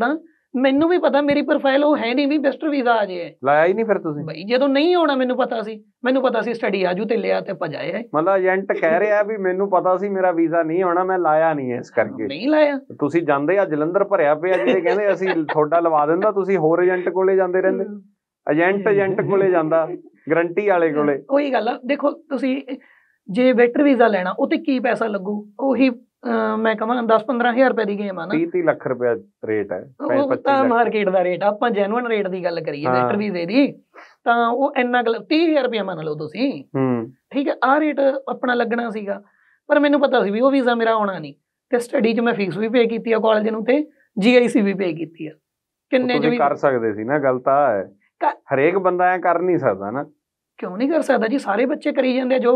ਮੈਨੂੰ ਵੀ ਪਤਾ ਮੇਰੀ ਪ੍ਰੋਫਾਈਲ ਉਹ ਹੈ ਨਹੀਂ ਵੀ ਵਿਜ਼ਟਰ ਵੀਜ਼ਾ ਆ ਜਾਏ। ਲਾਇਆ ਹੀ ਨਹੀਂ ਫਿਰ ਤੁਸੀਂ? ਬਈ ਜਦੋਂ ਨਹੀਂ ਆਉਣਾ ਮੈਨੂੰ ਪਤਾ ਸੀ, ਮੈਨੂੰ ਪਤਾ ਸੀ ਸਟੱਡੀ ਆਜੂ ਤੇ ਲਿਆ ਤੇ ਭਜਾਏ। ਮਤਲਬ ਏਜੰਟ ਕਹਿ ਰਿਹਾ ਵੀ ਮੈਨੂੰ ਪਤਾ ਸੀ ਮੇਰਾ ਵੀਜ਼ਾ ਨਹੀਂ ਆਉਣਾ, ਮੈਂ ਲਾਇਆ ਨਹੀਂ ਇਸ ਕਰਕੇ। ਨਹੀਂ ਲਾਇਆ। ਤੁਸੀਂ ਜਾਂਦੇ ਆ ਜਲੰਧਰ ਭਰਿਆ ਪਿਆ ਜਿਹੜੇ ਕਹਿੰਦੇ ਅਸੀਂ ਤੁਹਾਡਾ ਲਵਾ ਦਿੰਦਾ, ਤੁਸੀਂ ਹੋਰ ਏਜੰਟ ਕੋਲੇ ਜਾਂਦੇ ਰਹਿੰਦੇ। ਏਜੰਟ ਏਜੰਟ ਕੋਲੇ ਜਾਂਦਾ, ਗਰੰਟੀ ਵਾਲੇ ਕੋਲੇ। ਉਹੀ ਗੱਲ ਆ, ਦੇਖੋ ਤੁਸੀਂ ਜੇ ਵਿਜ਼ਟਰ ਵੀਜ਼ਾ ਲੈਣਾ ਉਹ ਤੇ ਕੀ ਪੈਸਾ ਲੱਗੂ, ਉਹੀ ਮੈਂ ਕਹਾਂ ਦਸ ਪੰਦਰਾਂ ਹਜ਼ਾਰ ਰੁਪਏ ਦੀ ਗੇਮ ਆ ਨਾ। ਤੀਹ ਤੀਹ ਲੱਖ ਰੁਪਏ ਰੇਟ ਹੈ, ਉਹ ਤਾਂ ਮਾਰਕੀਟ ਦਾ ਰੇਟ ਆ। ਆਪਾਂ ਜੈਨੂਅਨ ਰੇਟ ਦੀ ਗੱਲ ਕਰੀਏ ਵਿਜ਼ਟਰ ਵੀਜ਼ੇ ਦੀ ਤਾਂ ਉਹ ਇੰਨਾ ਤੀਹ ਹਜ਼ਾਰ ਰੁਪਇਆ ਮੰਨ ਲਓ ਤੁਸੀਂ, ਠੀਕ ਹੈ। ਆਹ ਰੇਟ ਆਪਣਾ ਲੱਗਣਾ ਸੀਗਾ, ਪਰ ਮੈਨੂੰ ਪਤਾ ਸੀ ਵੀ ਉਹ ਵੀਜ਼ਾ ਮੇਰਾ ਆਉਣਾ ਨਹੀਂ। ਤੇ ਸਟੱਡੀ 'ਚ ਮੈਂ ਫੀਸ ਵੀ ਪੇ ਕੀਤੀ ਆ ਕਾਲਜ ਨੂੰ ਤੇ ਜੀ ਆਈ ਸੀ ਵੀ ਪੇ ਕੀਤੀ ਆ। ਕਿੰਨੇ ਤੁਸੀਂ ਕਰ ਸਕਦੇ ਸੀ ਨਾ, ਗੱਲ ਤਾਂ ਹੈ ਹਰੇਕ ਬੰਦਾ ਐ ਕਰ ਨਹੀਂ ਸਕਦਾ ਨਾ। ਕਿਉਂ ਨਹੀਂ ਕਰ ਸਕਦਾ ਜੀ, ਸਾਰੇ ਬੱਚੇ ਕਰੀ ਜਾਂਦੇ ਆ ਜੋ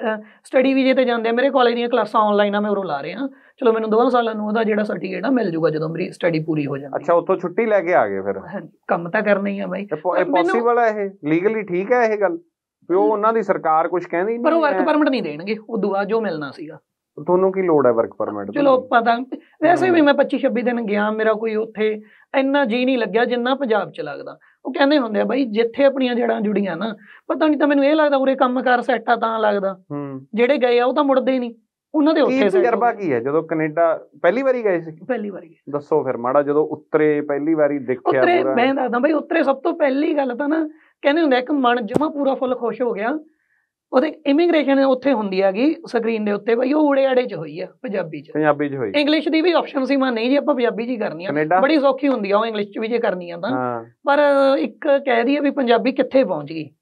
ਸਟੱਡੀ ਵੀਜ਼ੇ ਤੇ ਜਾਂਦੇ ਆ। ਮੇਰੇ ਕਾਲਜ ਦੀਆਂ ਕਲਾਸਾਂ ਆਨਲਾਈਨ ਆ, ਮੈਂ ਉਰੋਂ ਲਾ ਰਿਹਾ। ਚਲੋ ਮੈਨੂੰ ਦੋਵਾਂ ਸਾਲਾਂ ਨੂੰ ਉਹਦਾ ਜਿਹੜਾ ਸਰਟੀਫਿਕੇਟ ਆ ਮਿਲ ਜੂਗਾ ਜਦੋਂ ਮੇਰੀ ਸਟੱਡੀ ਪੂਰੀ ਹੋ ਜਾਂਦੀ। ਅੱਛਾ, ਉੱਥੋਂ ਛੁੱਟੀ ਲੈ ਕੇ ਆ ਗਏ ਫਿਰ? ਕੰਮ ਤਾਂ ਕਰਨਾ ਹੀ ਆ ਬਾਈ। ਪੋਸੀਬਲ ਹੈ ਇਹ? ਲੀਗਲੀ ਠੀਕ ਹੈ ਇਹ ਗੱਲ ਵੀ ਉਹ ਉਹਨਾਂ ਦੀ ਸਰਕਾਰ ਕੁਝ ਕਹਿੰਦੀ ਨਹੀਂ? ਪਰ ਉਹ ਵਰਕ ਪਰਮਿਟ ਨਹੀਂ ਦੇਣਗੇ ਉਦੋਂ ਬਾਅਦ ਜੋ ਮਿਲਣਾ ਸੀਗਾ। ਤੁਹਾਨੂੰ ਕੀ ਲੋੜ ਹੈ ਵਰਕ ਪਰਮਿਟ? ਚਲੋ ਪਤਾ, ਵੈਸੇ ਵੀ ਮੈਂ ਪੱਚੀ ਛੱਬੀ ਦਿਨ ਗਿਆ, ਮੇਰਾ ਕੋਈ ਉੱਥੇ ਇੰਨਾ ਜੀ ਨਹੀਂ ਲੱਗਿਆ ਜਿੰਨਾ ਪੰਜਾਬ 'ਚ ਲੱਗਦਾ। ਉਹ ਕਹਿੰਦੇ ਹੁੰਦੇ ਆ ਬਾਈ ਜਿੱਥੇ ਆਪਣੀਆਂ ਜੜ੍ਹਾਂ ਜੁੜੀਆਂ ਨਾ, ਪਤਾ ਨਹੀਂ ਤਾਂ ਮੈਨੂੰ ਇਹ ਲੱਗਦਾ ਉਰੇ ਕੰਮ ਕਾਰ ਸੈੱਟ ਆ ਤਾਂ ਲੱਗਦਾ। ਜਿਹੜੇ ਗਏ ਆ ਉਹ ਤਾਂ ਮੁੜਦੇ ਹੀ ਨਹੀਂ, ਉਹਨਾਂ ਦੇ ਉੱਥੇ ਤਜਰਬਾ ਕੀ ਹੈ? ਜਦੋਂ ਕੈਨੇਡਾ ਪਹਿਲੀ ਵਾਰੀ ਗਏ ਸੀ? ਪਹਿਲੀ ਵਾਰੀ। ਦੱਸੋ ਫਿਰ ਮਾੜਾ, ਜਦੋਂ ਉਤਰੇ ਪਹਿਲੀ ਵਾਰੀ ਦੇਖਿਆ? ਉਤਰੇ ਮੈਂ ਦੱਸਦਾ ਬਾਈ, ਉਤਰੇ ਸਭ ਤੋਂ ਪਹਿਲੀ ਗੱਲ ਤਾਂ ਨਾ ਕਹਿੰਦੇ ਹੁੰਦੇ ਇੱਕ ਮਨ ਜਮਾ ਪੂਰਾ ਫੁੱਲ ਖੁਸ਼ ਹੋ ਗਿਆ। ਉਹਦੇ ਇਮੀਗ੍ਰੇਸ਼ਨ ਉੱਥੇ ਹੁੰਦੀ ਹੈਗੀ ਸਕਰੀਨ ਦੇ ਉੱਤੇ ਬਾਈ, ਉਹ ਊੜੇ ਆੜੇ 'ਚ ਹੋਈ ਆ ਪੰਜਾਬੀ 'ਚ। ਪੰਜਾਬੀ 'ਚ ਹੋਈ? ਇੰਗਲਿਸ਼ ਦੀ ਵੀ ਆਪਸ਼ਨ ਸੀ, ਮੈਂ ਨਹੀਂ ਜੀ ਆਪਾਂ ਪੰਜਾਬੀ 'ਚ ਹੀ ਕਰਨੀ ਆ, ਬੜੀ ਸੌਖੀ ਹੁੰਦੀ ਆ ਉਹ ਇੰਗਲਿਸ਼ 'ਚ ਵੀ ਜੇ ਕਰਨੀ ਆ ਤਾਂ। ਪਰ ਇੱਕ ਕਹਿ ਦਈਏ ਵੀ ਪੰਜਾਬੀ ਕਿੱਥੇ ਪਹੁੰਚ ਗਈ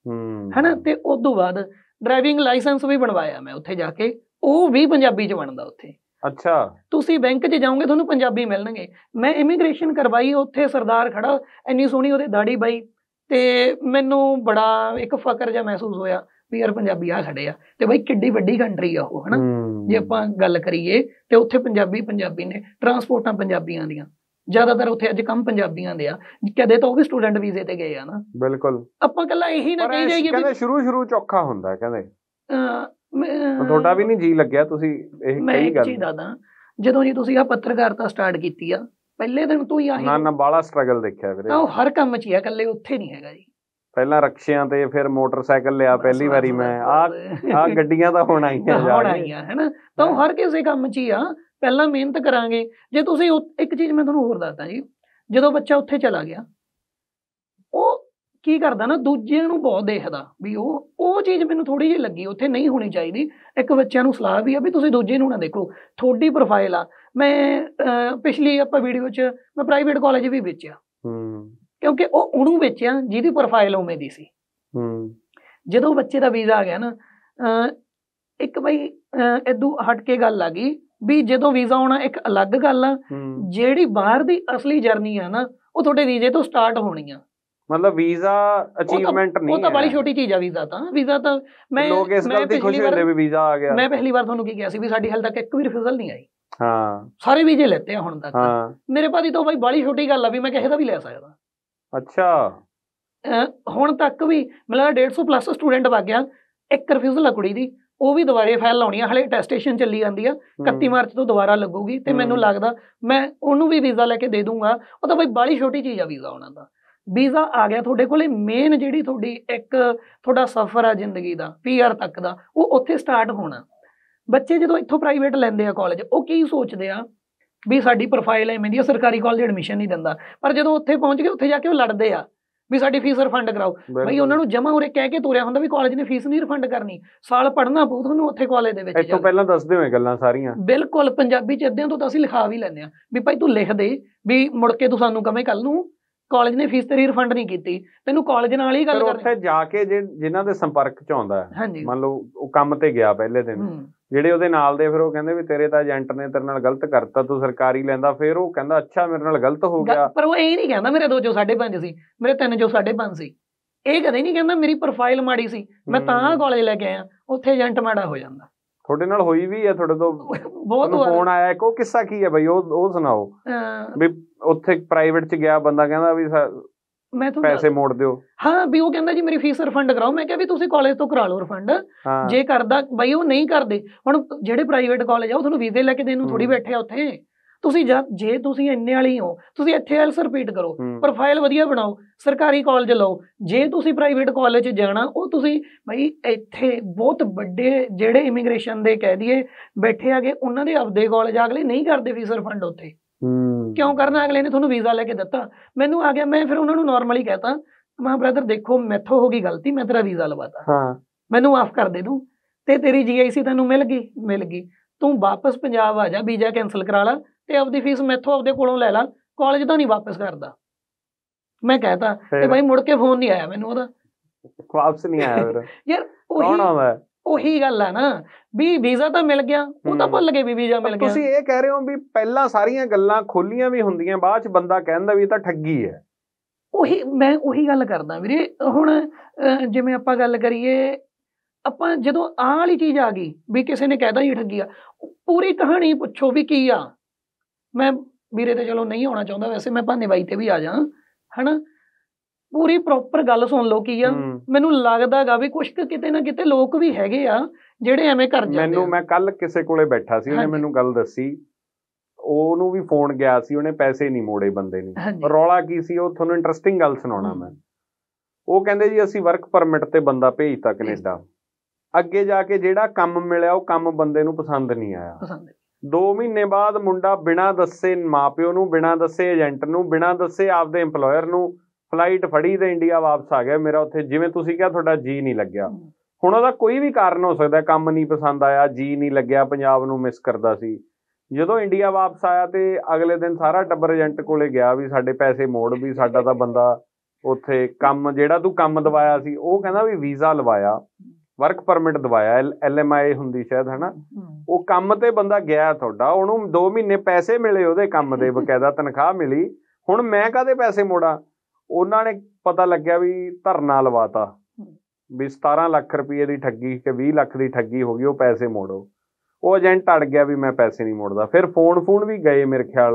ਹਨਾ। ਤੇ ਉਸ ਤੋਂ ਬਾਅਦ ਡਰਾਈਵਿੰਗ ਲਾਇਸੈਂਸ ਵੀ ਬਣਵਾਇਆ ਮੈਂ ਉੱਥੇ ਜਾ ਕੇ, ਉਹ ਵੀ ਪੰਜਾਬੀ 'ਚ ਬਣਦਾ ਉੱਥੇ। ਅੱਛਾ, ਤੁਸੀਂ ਬੈਂਕ 'ਚ ਜਾਓਗੇ ਤੁਹਾਨੂੰ ਪੰਜਾਬੀ ਮਿਲਣਗੇ। ਮੈਂ ਇਮੀਗ੍ਰੇਸ਼ਨ ਕਰਵਾਈ, ਉੱਥੇ ਸਰਦਾਰ ਖੜਾ, ਇੰਨੀ ਸੋਹਣੀ ਉਹਦੇ ਦਾੜੀ ਬਾਈ, ਤੇ ਮੈਨੂੰ ਬੜਾ ਇੱਕ ਫਕਰ ਜਿਹਾ ਮਹਿਸੂਸ ਹੋਇਆ ਵੀ ਯਾਰ ਪੰਜਾਬੀ ਆ ਖੜੇ ਆ। ਤੇ ਬਾਈ ਕਿੱਡੀ ਵੱਡੀ ਕੰਟਰੀ ਆ ਉਹ ਹਨਾ, ਜੇ ਆਪਾਂ ਗੱਲ ਕਰੀਏ ਤੇ ਉੱਥੇ ਪੰਜਾਬੀ ਪੰਜਾਬੀ ਨੇ, ਟਰਾਂਸਪੋਰਟਾਂ ਪੰਜਾਬੀਆਂ ਦੀਆਂ, ਜ਼ਿਆਦਾਤਰ ਉੱਥੇ ਅੱਜ ਕੰਮ ਪੰਜਾਬੀਆਂ ਦੇ ਆ। ਕਦੇ ਤਾਂ ਉਹ ਵੀ ਸਟੂਡੈਂਟ ਵੀਜ਼ੇ ਤੇ ਗਏ ਆ ਨਾ। ਬਿਲਕੁਲ, ਆਪਾਂ ਕੱਲਾ ਇਹੀ ਨਾ ਕਹੀ ਜਾਈਏ ਕਹਿੰਦੇ ਸ਼ੁਰੂ ਸ਼ੁਰੂ ਚ ਔਖਾ ਹੁੰਦਾ, ਕਹਿੰਦੇ ਤੁਹਾਡਾ ਵੀ ਨਹੀਂ ਜੀ ਲੱਗਿਆ? ਤੁਸੀਂ ਇਹ ਕਹੀ ਗੱਲ ਦੱਸਦਾ, ਜਦੋਂ ਜੀ ਤੁਸੀਂ ਆ ਪੱਤਰਕਾਰਤਾ ਸਟਾਰਟ ਕੀਤੀ ਆ ਪਹਿਲੇ ਦਿਨ ਤੋਂ ਹੀ ਆਹੀ ਨਾ ਨਾ ਬਾਲਾ ਸਟਰਗਲ ਦੇਖਿਆ ਵੀਰੇ। ਉਹ ਹਰ ਕੰਮ 'ਚ ਹੀ ਆ, ਇਕੱਲੇ ਉੱਥੇ ਨਹੀਂ ਹੈਗਾ ਜੀ। ਪਹਿਲਾਂ ਰਕਸ਼ਿਆਂ ਤੇ, ਫਿਰ ਮੋਟਰਸਾਈਕਲ ਲਿਆ ਪਹਿਲੀ ਵਾਰੀ ਮੈਂ, ਆ ਆ ਗੱਡੀਆਂ ਤਾਂ ਹੁਣ ਆਈਆਂ ਹੁਣ ਆਈਆਂ ਹਨਾ। ਤਾਂ ਉਹ ਹਰ ਕਿਸੇ ਕੰਮ 'ਚ ਹੀ ਆ, ਪਹਿਲਾਂ ਮਿਹਨਤ ਕਰਾਂਗੇ। ਜੇ ਤੁਸੀਂ ਇੱਕ ਚੀਜ਼ ਮੈਂ ਤੁਹਾਨੂੰ ਹੋਰ ਦੱਸਦਾ ਜੀ, ਜਦੋਂ ਬੱਚਾ ਉੱਥੇ ਚਲਾ ਗਿਆ ਉਹ ਕੀ ਕਰਦਾ ਨਾ, ਦੂਜਿਆਂ ਨੂੰ ਬਹੁਤ ਦੇਖਦਾ ਵੀ ਉਹ ਉਹ ਚੀਜ਼ ਮੈਨੂੰ ਥੋੜੀ ਜਿਹੀ ਲੱਗੀ ਉੱਥੇ ਨਹੀਂ ਹੋਣੀ ਚਾਹੀਦੀ। ਇੱਕ ਬੱਚਿਆਂ ਨੂੰ ਸਲਾਹ ਵੀ ਆ ਵੀ ਤੁਸੀਂ ਦੂਜੇ ਨੂੰ ਨਾ ਦੇਖੋ, ਤੁਹਾਡੀ ਪ੍ਰੋਫਾਈਲ ਆ। ਮੈਂ ਪਿਛਲੀ ਆਪਾਂ ਵੀਡੀਓ 'ਚ ਮੈਂ ਪ੍ਰਾਈਵੇਟ ਕਾਲਜ ਵੀ ਵੇਚਿਆ, ਕਿਉਂਕਿ ਉਹ ਉਹਨੂੰ ਵੇਚਿਆ ਜਿਹਦੀ ਪ੍ਰੋਫਾਈਲ ਉਵੇਂ ਦੀ ਸੀ। ਜਦੋਂ ਬੱਚੇ ਦਾ ਵੀਜ਼ਾ ਆ ਗਿਆ ਨਾ, ਇੱਕ ਬਈ ਏਦੂ ਹਟ ਕੇ ਗੱਲ ਆ ਗਈ ਵੀ ਜਦੋਂ ਵੀਜ਼ਾ ਆਉਣਾ ਇੱਕ ਅਲੱਗ ਗੱਲ ਆ, ਜਿਹੜੀ ਬਾਹਰ ਦੀ ਅਸਲੀ ਜਰਨੀ ਆ ਨਾ ਉਹ ਤੁਹਾਡੇ ਵੀਜ਼ੇ ਤੋਂ ਸਟਾਰਟ ਹੋਣੀ ਆ। ਮਤਲਬ ਵੀਜ਼ਾ ਅਚੀਵਮੈਂਟ ਨਹੀਂ, ਉਹ ਤਾਂ ਬੜੀ ਛੋਟੀ ਚੀਜ਼ ਆ ਵੀਜ਼ਾ ਤਾਂ। ਵੀਜ਼ਾ ਤਾਂ ਮੈਂ ਲੋਕ ਇਸ ਗੱਲ ਤੇ ਖੁਸ਼ ਹੁੰਦੇ ਵੀ ਵੀਜ਼ਾ ਆ ਗਿਆ। ਮੈਂ ਪਹਿਲੀ ਵਾਰ ਤੁਹਾਨੂੰ ਕੀ ਕਿਹਾ ਸੀ ਵੀ ਸਾਡੀ ਹਾਲੇ ਤੱਕ ਇੱਕ ਵੀ ਰਿਫਿਊਜ਼ਲ ਨਹੀਂ ਆਈ। ਹਾਂ, ਸਾਰੇ ਵੀਜ਼ੇ ਲੈਤੇ ਆ ਹੁਣ ਤੱਕ। ਮੇਰੇ ਭਾਜੀ ਤੋਂ ਬਾਈ ਬੜੀ ਛੋਟੀ ਗੱਲ ਆ ਵੀ ਮੈਂ ਕਿਸੇ ਦਾ ਵੀ ਲੈ ਸਕਦਾ। ਅੱਛਾ, ਹੁਣ ਤੱਕ ਵੀ ਮਤਲਬ ਡੇਢ ਸੌ ਪਲੱਸ ਸਟੂਡੈਂਟ ਵਗ ਗਿਆ, ਇੱਕ ਰਿਫਿਊਜ਼ਲ ਆ ਕੁੜੀ ਦੀ, ਉਹ ਵੀ ਦੁਬਾਰੇ ਫਾਈਲ ਲਾਉਣੀ ਆ। ਹਲੇ ਅਟੈਸਟੇਸ਼ਨ ਚੱਲੀ ਜਾਂਦੀ ਆ, ਇਕੱਤੀ ਮਾਰਚ ਤੋਂ ਦੁਬਾਰਾ ਲੱਗੂਗੀ। ਤੇ ਮੈਨੂੰ ਲੱਗਦਾ ਮੈਂ ਉਹਨੂੰ ਵੀ ਵੀਜ਼ਾ ਲੈ ਕੇ ਦੇ ਦੂੰਗਾ। ਉਹ ਤਾਂ ਬਾਈ ਬੜੀ ਛੋਟੀ ਚੀਜ਼ ਆ ਵੀਜ਼ਾ ਆਉਣਾ ਦਾ। ਵੀਜ਼ਾ ਆ ਗਿਆ ਤੁਹਾਡੇ ਕੋਲੇ, ਮੇਨ ਜਿਹੜੀ ਤੁਹਾਡੀ ਇੱਕ ਤੁਹਾਡਾ ਸਫ਼ਰ ਆ ਜ਼ਿੰਦਗੀ ਦਾ ਪੀ ਆਰ ਤੱਕ ਦਾ, ਉਹ ਉੱਥੇ ਸਟਾਰਟ ਹੋਣਾ। ਬੱਚੇ ਜਦੋਂ ਇੱਥੋਂ ਪ੍ਰਾਈਵੇਟ ਲੈਂਦੇ ਆ ਕਾਲਜ, ਉਹ ਕੀ ਸੋਚਦੇ ਆ ਵੀ ਸਾਡੀ ਪ੍ਰੋਫਾਈਲ ਐਵੇਂ ਦੀ ਆ, ਸਰਕਾਰੀ ਕਾਲਜ ਐਡਮਿਸ਼ਨ ਨਹੀਂ ਦਿੰਦਾ। ਪਰ ਜਦੋਂ ਉੱਥੇ ਪਹੁੰਚ ਕੇ ਉੱਥੇ ਜਾ ਕੇ ਉਹ ਲੜਦੇ ਆ ਵੀ ਸਾਡੀ ਫੀਸ ਰਿਫੰਡ ਕਰਾਓ। ਬਈ ਉਹਨਾਂ ਨੂੰ ਜਮਾ ਉਰੇ ਕਹਿ ਕੇ ਤੋਰਿਆ ਹੁੰਦਾ ਵੀ ਕਾਲਜ ਨੇ ਫੀਸ ਨਹੀਂ ਰਿਫੰਡ ਕਰਨੀ, ਸਾਲ ਪੜ੍ਹਨਾ ਪਊ ਤੁਹਾਨੂੰ ਉੱਥੇ ਕਾਲਜ ਦੇ ਵਿੱਚ। ਇਸ ਤੋਂ ਪਹਿਲਾਂ ਦੱਸਦੇ ਹੋਏ ਗੱਲਾਂ ਸਾਰੀਆਂ ਬਿਲਕੁਲ ਪੰਜਾਬੀ 'ਚ ਏਦਾਂ ਤੋਂ ਤਾਂ ਅਸੀਂ ਲਿਖਾ ਵੀ ਲੈਂਦੇ ਹਾਂ ਵੀ ਭਾਈ ਤੂੰ ਲਿਖ ਦੇ ਵੀ ਮੁੜ ਕੇ ਤੂੰ ਸਾਨੂੰ ਕਵੇਂ ਕੱਲ ਨੂੰ ਕਾਲਜ ਨੇ ਫੀਸ ਤੇਰੀ ਰਿਫੰਡ ਨਹੀਂ ਕੀਤੀ, ਤੈਨੂੰ ਕਾਲਜ ਨਾਲ ਹੀ ਗੱਲ ਕਰਨੀ। ਉੱਥੇ ਜਾ ਕੇ ਜਿਨ੍ਹਾਂ ਦੇ ਸੰਪਰਕ 'ਚ ਆਉਂਦਾ, ਮੰਨ ਲਓ ਉਹ ਕੰਮ ਤੇ ਗਿਆ ਪਹਿਲੇ ਦਿਨ, ਜਿਹੜੇ ਉਹਦੇ ਨਾਲ ਦੇ ਫਿਰ ਉਹ ਕਹਿੰਦੇ ਵੀ ਤੇਰੇ ਤਾਂ ਏਜੰਟ ਨੇ ਤੇਰੇ ਨਾਲ ਗਲਤ ਕਰਤਾ, ਤੂੰ ਸਰਕਾਰੀ ਲੈਂਦਾ। ਫਿਰ ਉਹ ਕਹਿੰਦਾ ਅੱਛਾ ਮੇਰੇ ਨਾਲ ਗਲਤ ਹੋ ਗਿਆ। ਪਰ ਉਹ ਇਹ ਨਹੀਂ ਕਹਿੰਦਾ ਮੇਰੇ ਦੋ ਜੋ ਸਾਢੇ ਪੰਜ ਸੀ, ਮੇਰੇ ਤਿੰਨ ਜੋ ਸਾਢੇ ਪੰਜ ਸੀ। ਇਹ ਕਦੇ ਨਹੀਂ ਕਹਿੰਦਾ ਮੇਰੀ ਪ੍ਰੋਫਾਈਲ ਮਾੜੀ ਸੀ ਮੈਂ ਤਾਂ ਕਾਲਜ ਲੈ ਕੇ ਆਇਆ। ਉੱਥੇ ਏਜੰਟ ਮਾੜਾ ਹੋ ਜਾਂਦਾ। ਤੁਹਾਡੇ ਨਾਲ ਹੋਈ ਵੀ ਹੈ? ਤੁਹਾਡੇ ਤੋਂ ਬਹੁਤ ਫੋਨ ਆਇਆ ਇੱਕ, ਉਹ ਕਿੱਸਾ ਕੀ ਹੈ ਬਈ? ਉਹ ਉਹ ਸੁਣਾਓ ਵੀ ਉੱਥੇ ਪ੍ਰਾਈਵੇਟ 'ਚ ਗਿਆ ਬੰਦਾ, ਕਹਿੰਦਾ ਵੀ ਮੈਂ ਪੈਸੇ ਮੋੜ ਦਿਓ। ਹਾਂ ਵੀ ਉਹ ਕਹਿੰਦਾ ਜੀ ਮੇਰੀ ਫੀਸ ਰਿਫੰਡ ਕਰਾਓ। ਮੈਂ ਕਿਹਾ ਵੀ ਤੁਸੀਂ ਕਾਲਜ ਤੋਂ ਕਰਾ ਲਓ ਰਿਫੰਡ, ਜੇ ਕਰਦਾ ਬਈ ਉਹ ਨਹੀਂ ਕਰਦੇ। ਹੁਣ ਜਿਹੜੇ ਪ੍ਰਾਈਵੇਟ ਕਾਲਜ ਆ ਉਹ ਤੁਹਾਨੂੰ ਵੀਜ਼ੇ ਲੈ ਕੇ ਦੇਣ ਨੂੰ ਥੋੜੀ ਬੈਠੇ ਆ ਉੱਥੇ, ਤੁਸੀਂ ਜੇ ਤੁਸੀਂ ਇੰਨੇ ਵਾਲੀ ਹੋ ਤੁਸੀਂ ਇੱਥੇ ਆਇਲਸ ਰਿਪੀਟ ਕਰੋ, ਪ੍ਰੋਫਾਈਲ ਵਧੀਆ ਬਣਾਓ, ਸਰਕਾਰੀ ਕਾਲਜ ਲਓ। ਜੇ ਤੁਸੀਂ ਪ੍ਰਾਈਵੇਟ ਕਾਲਜ 'ਚ ਜਾਣਾ ਉਹ ਤੁਸੀਂ ਬਈ ਇੱਥੇ ਬਹੁਤ ਵੱਡੇ ਜਿਹੜੇ ਇਮੀਗ੍ਰੇਸ਼ਨ ਦੇ ਕਹਿ ਦਈਏ ਬੈਠੇ ਆਗੇ ਉਹਨਾਂ ਦੇ ਆਪਦੇ ਕਾਲਜ ਅਗਲੇ ਨਹੀਂ ਕਰਦੇ ਫੀਸ ਰਿਫੰਡ ਉੱਥੇ। ਕਿਉਂ ਕਰਨਾ? ਅਗਲੇ ਨੇ ਤੁਹਾਨੂੰ ਵੀਜ਼ਾ ਲੈ ਕੇ ਦਿੱਤਾ, ਮੈਨੂੰ ਆ ਗਿਆ, ਮੈਂ ਫਿਰ ਉਹਨਾਂ ਨੂੰ ਨੋਰਮਲੀ ਕਹਿਤਾ ਮੈਂ ਬ੍ਰਦਰ ਦੇਖੋ ਮੈਥੋਂ ਹੋ ਗਈ ਗਲਤੀ, ਮੈਂ ਤੇਰਾ ਵੀਜ਼ਾ ਲਵਾਤਾ, ਮੈਨੂੰ ਮਾਫ ਕਰ ਦੇ ਤੂੰ, ਤੇ ਤੇਰੀ ਜੀ ਆਈ ਸੀ ਤੈਨੂੰ ਮਿਲ ਗਈ ਮਿਲ ਗਈ ਤੂੰ ਵਾਪਸ ਪੰਜਾਬ ਆ ਜਾ, ਵੀਜ਼ਾ ਕੈਂਸਲ ਕਰਾ ਲਾ ਤੇ ਆਪਦੀ ਫੀਸ ਮੈਥੋਂ ਆਪਦੇ ਕੋਲੋਂ ਲੈ ਲਾ, ਕਾਲਜ ਤਾਂ ਨਹੀਂ ਵਾਪਸ ਕਰਦਾ। ਮੈਂ ਕਹਿਤਾ ਤੇ ਬਾਈ ਮੁੜ ਕੇ ਫੋਨ ਨਹੀਂ ਆਇਆ ਮੈਨੂੰ ਉਹਦਾ, ਵਾਪਸ ਨਹੀਂ ਆਇਆ ਫਿਰ। ਯਾਰ ਉਹੀ ਉਹੀ ਗੱਲ ਆ ਨਾ ਵੀ ਵੀਜ਼ਾ ਤਾਂ ਮਿਲ ਗਿਆ, ਉਹ ਤਾਂ ਭੁੱਲ ਗਏ ਵੀ ਵੀਜ਼ਾ ਮਿਲ ਗਿਆ। ਤੁਸੀਂ ਇਹ ਕਹਿ ਰਹੇ ਹੋ ਵੀ ਪਹਿਲਾਂ ਸਾਰੀਆਂ ਗੱਲਾਂ ਖੋਲੀਆਂ ਵੀ ਹੁੰਦੀਆਂ, ਬਾਅਦ ਚ ਬੰਦਾ ਕਹਿੰਦਾ ਵੀ ਇਹ ਤਾਂ ਠੱਗੀ ਹੈ। ਉਹੀ ਮੈਂ ਉਹੀ ਗੱਲ ਕਰਦਾ ਵੀਰੇ। ਹੁਣ ਜਿਵੇਂ ਆਪਾਂ ਗੱਲ ਕਰੀਏ, ਆਪਾਂ ਜਦੋਂ ਆਹ ਵਾਲੀ ਚੀਜ਼ ਆ ਗਈ ਵੀ ਕਿਸੇ ਨੇ ਕਹਿਦਾ ਜੀ ਠੱਗੀ ਆ, ਪੂਰੀ ਕਹਾਣੀ ਪੁੱਛੋ ਵੀ ਕੀ ਆ। ਮੈਂ ਵੀਰੇ ਤੇ ਚਲੋ ਨਹੀਂ ਆਉਣਾ ਚਾਹੁੰਦਾ, ਵੈਸੇ ਮੈਂ ਭਾਨੇ ਬਾਈ ਤੇ ਵੀ ਆ ਜਾ, ਹਨਾ, ਪੂਰੀ ਪ੍ਰੋਪਰ ਗੱਲ ਸੁਣ ਲਓ ਕੀ ਆ। ਮੈਨੂੰ ਲੱਗਦਾ ਗਾ ਵੀ ਕੁਛ ਕਿਤੇ ਨਾ ਕਿਤੇ ਲੋਕ ਵੀ ਹੈਗੇ ਆ ਜਿਹੜੇ ਐਵੇਂ ਕਰ ਜਾਂਦੇ। ਮੈਨੂੰ ਮੈਂ ਕੱਲ ਕਿਸੇ ਕੋਲੇ ਬੈਠਾ ਸੀ, ਉਹਨੇ ਮੈਨੂੰ ਗੱਲ ਦੱਸੀ, ਉਹਨੂੰ ਵੀ ਫੋਨ ਗਿਆ ਸੀ, ਉਹਨੇ ਪੈਸੇ ਨਹੀਂ ਮੋੜੇ ਬੰਦੇ ਨੇ। ਰੌਲਾ ਕੀ ਸੀ ਉਹ ਤੁਹਾਨੂੰ ਇੰਟਰਸਟਿੰਗ ਗੱਲ ਸੁਣਾਉਣਾ ਮੈਂ। ਉਹ ਕਹਿੰਦੇ ਜੀ ਅਸੀਂ ਵਰਕ ਪਰਮਿਟ ਤੇ ਬੰਦਾ ਭੇਜਤਾ ਕੈਨੇਡਾ, ਅੱਗੇ ਜਾ ਕੇ ਜਿਹੜਾ ਕੰਮ ਮਿਲਿਆ ਉਹ ਕੰਮ ਬੰਦੇ ਨੂੰ ਪਸੰਦ ਨਹੀਂ ਆਇਆ। ਦੋ ਮਹੀਨੇ ਬਾਅਦ ਮੁੰਡਾ ਬਿਨਾਂ ਦੱਸੇ ਮਾਂ ਪਿਓ ਨੂੰ, ਬਿਨਾਂ ਦੱਸੇ ਏਜੰਟ ਨੂੰ, ਬਿਨਾਂ ਦੱਸੇ ਆਪਦੇ ਇੰਪਲੋਇਰ ਨੂੰ ਫਲਾਈਟ ਫੜੀ ਤੇ ਇੰਡੀਆ ਵਾਪਸ ਆ ਗਿਆ। ਮੇਰਾ ਉੱਥੇ ਜਿਵੇਂ ਤੁਸੀਂ ਕਿਹਾ ਤੁਹਾਡਾ ਜੀ ਨਹੀਂ ਲੱਗਿਆ, ਹੁਣ ਉਹਦਾ ਕੋਈ ਵੀ ਕਾਰਨ ਹੋ ਸਕਦਾ, ਕੰਮ ਨਹੀਂ ਪਸੰਦ ਆਇਆ, ਜੀ ਨਹੀਂ ਲੱਗਿਆ, ਪੰਜਾਬ ਨੂੰ ਮਿਸ ਕਰਦਾ ਸੀ। ਜਦੋਂ ਇੰਡੀਆ ਵਾਪਸ ਆਇਆ ਤੇ ਅਗਲੇ ਦਿਨ ਸਾਰਾ ਟੱਬਰ ਏਜੰਟ ਕੋਲੇ ਗਿਆ ਵੀ ਸਾਡੇ ਪੈਸੇ ਮੋੜ, ਵੀ ਸਾਡਾ ਤਾਂ ਬੰਦਾ ਉੱਥੇ ਕੰਮ ਜਿਹੜਾ ਤੂੰ ਕੰਮ ਦਵਾਇਆ ਸੀ, ਉਹ ਕਹਿੰਦਾ ਵੀ ਵੀਜ਼ਾ ਲਵਾਇਆ, ਵਰਕ ਪਰਮਿਟ ਦਵਾਇਆ, ਐਲ ਐਮ ਆਈ ਹੁੰਦੀ ਸ਼ਾਇਦ, ਹਨਾ, ਉਹ ਕੰਮ ਤੇ ਬੰਦਾ ਗਿਆ ਤੁਹਾਡਾ, ਉਹਨੂੰ ਦੋ ਮਹੀਨੇ ਪੈਸੇ ਮਿਲੇ ਉਹਦੇ ਕੰਮ ਦੇ, ਬਕਾਇਦਾ ਤਨਖਾਹ ਮਿਲੀ, ਹੁਣ ਮੈਂ ਕਾਹਦੇ ਪੈਸੇ ਮੋੜਾਂ? ਉਹਨਾਂ ਨੇ ਪਤਾ ਲੱਗਿਆ ਵੀ ਧਰਨਾ ਲਵਾਤਾ ਵੀ ਸਤਾਰਾਂ ਲੱਖ ਰੁਪਏ ਦੀ ਠੱਗੀ ਕਿ ਵੀਹ ਲੱਖ ਦੀ ਠੱਗੀ ਹੋ ਗਈ, ਉਹ ਪੈਸੇ ਮੋੜੋ। ਉਹ ਏਜੰਟ ਅੜ ਗਿਆ ਵੀ ਮੈਂ ਪੈਸੇ ਨਹੀਂ ਮੋੜਦਾ। ਫਿਰ ਫੋਨ ਫੋਨ ਵੀ ਗਏ ਮੇਰੇ ਖਿਆਲ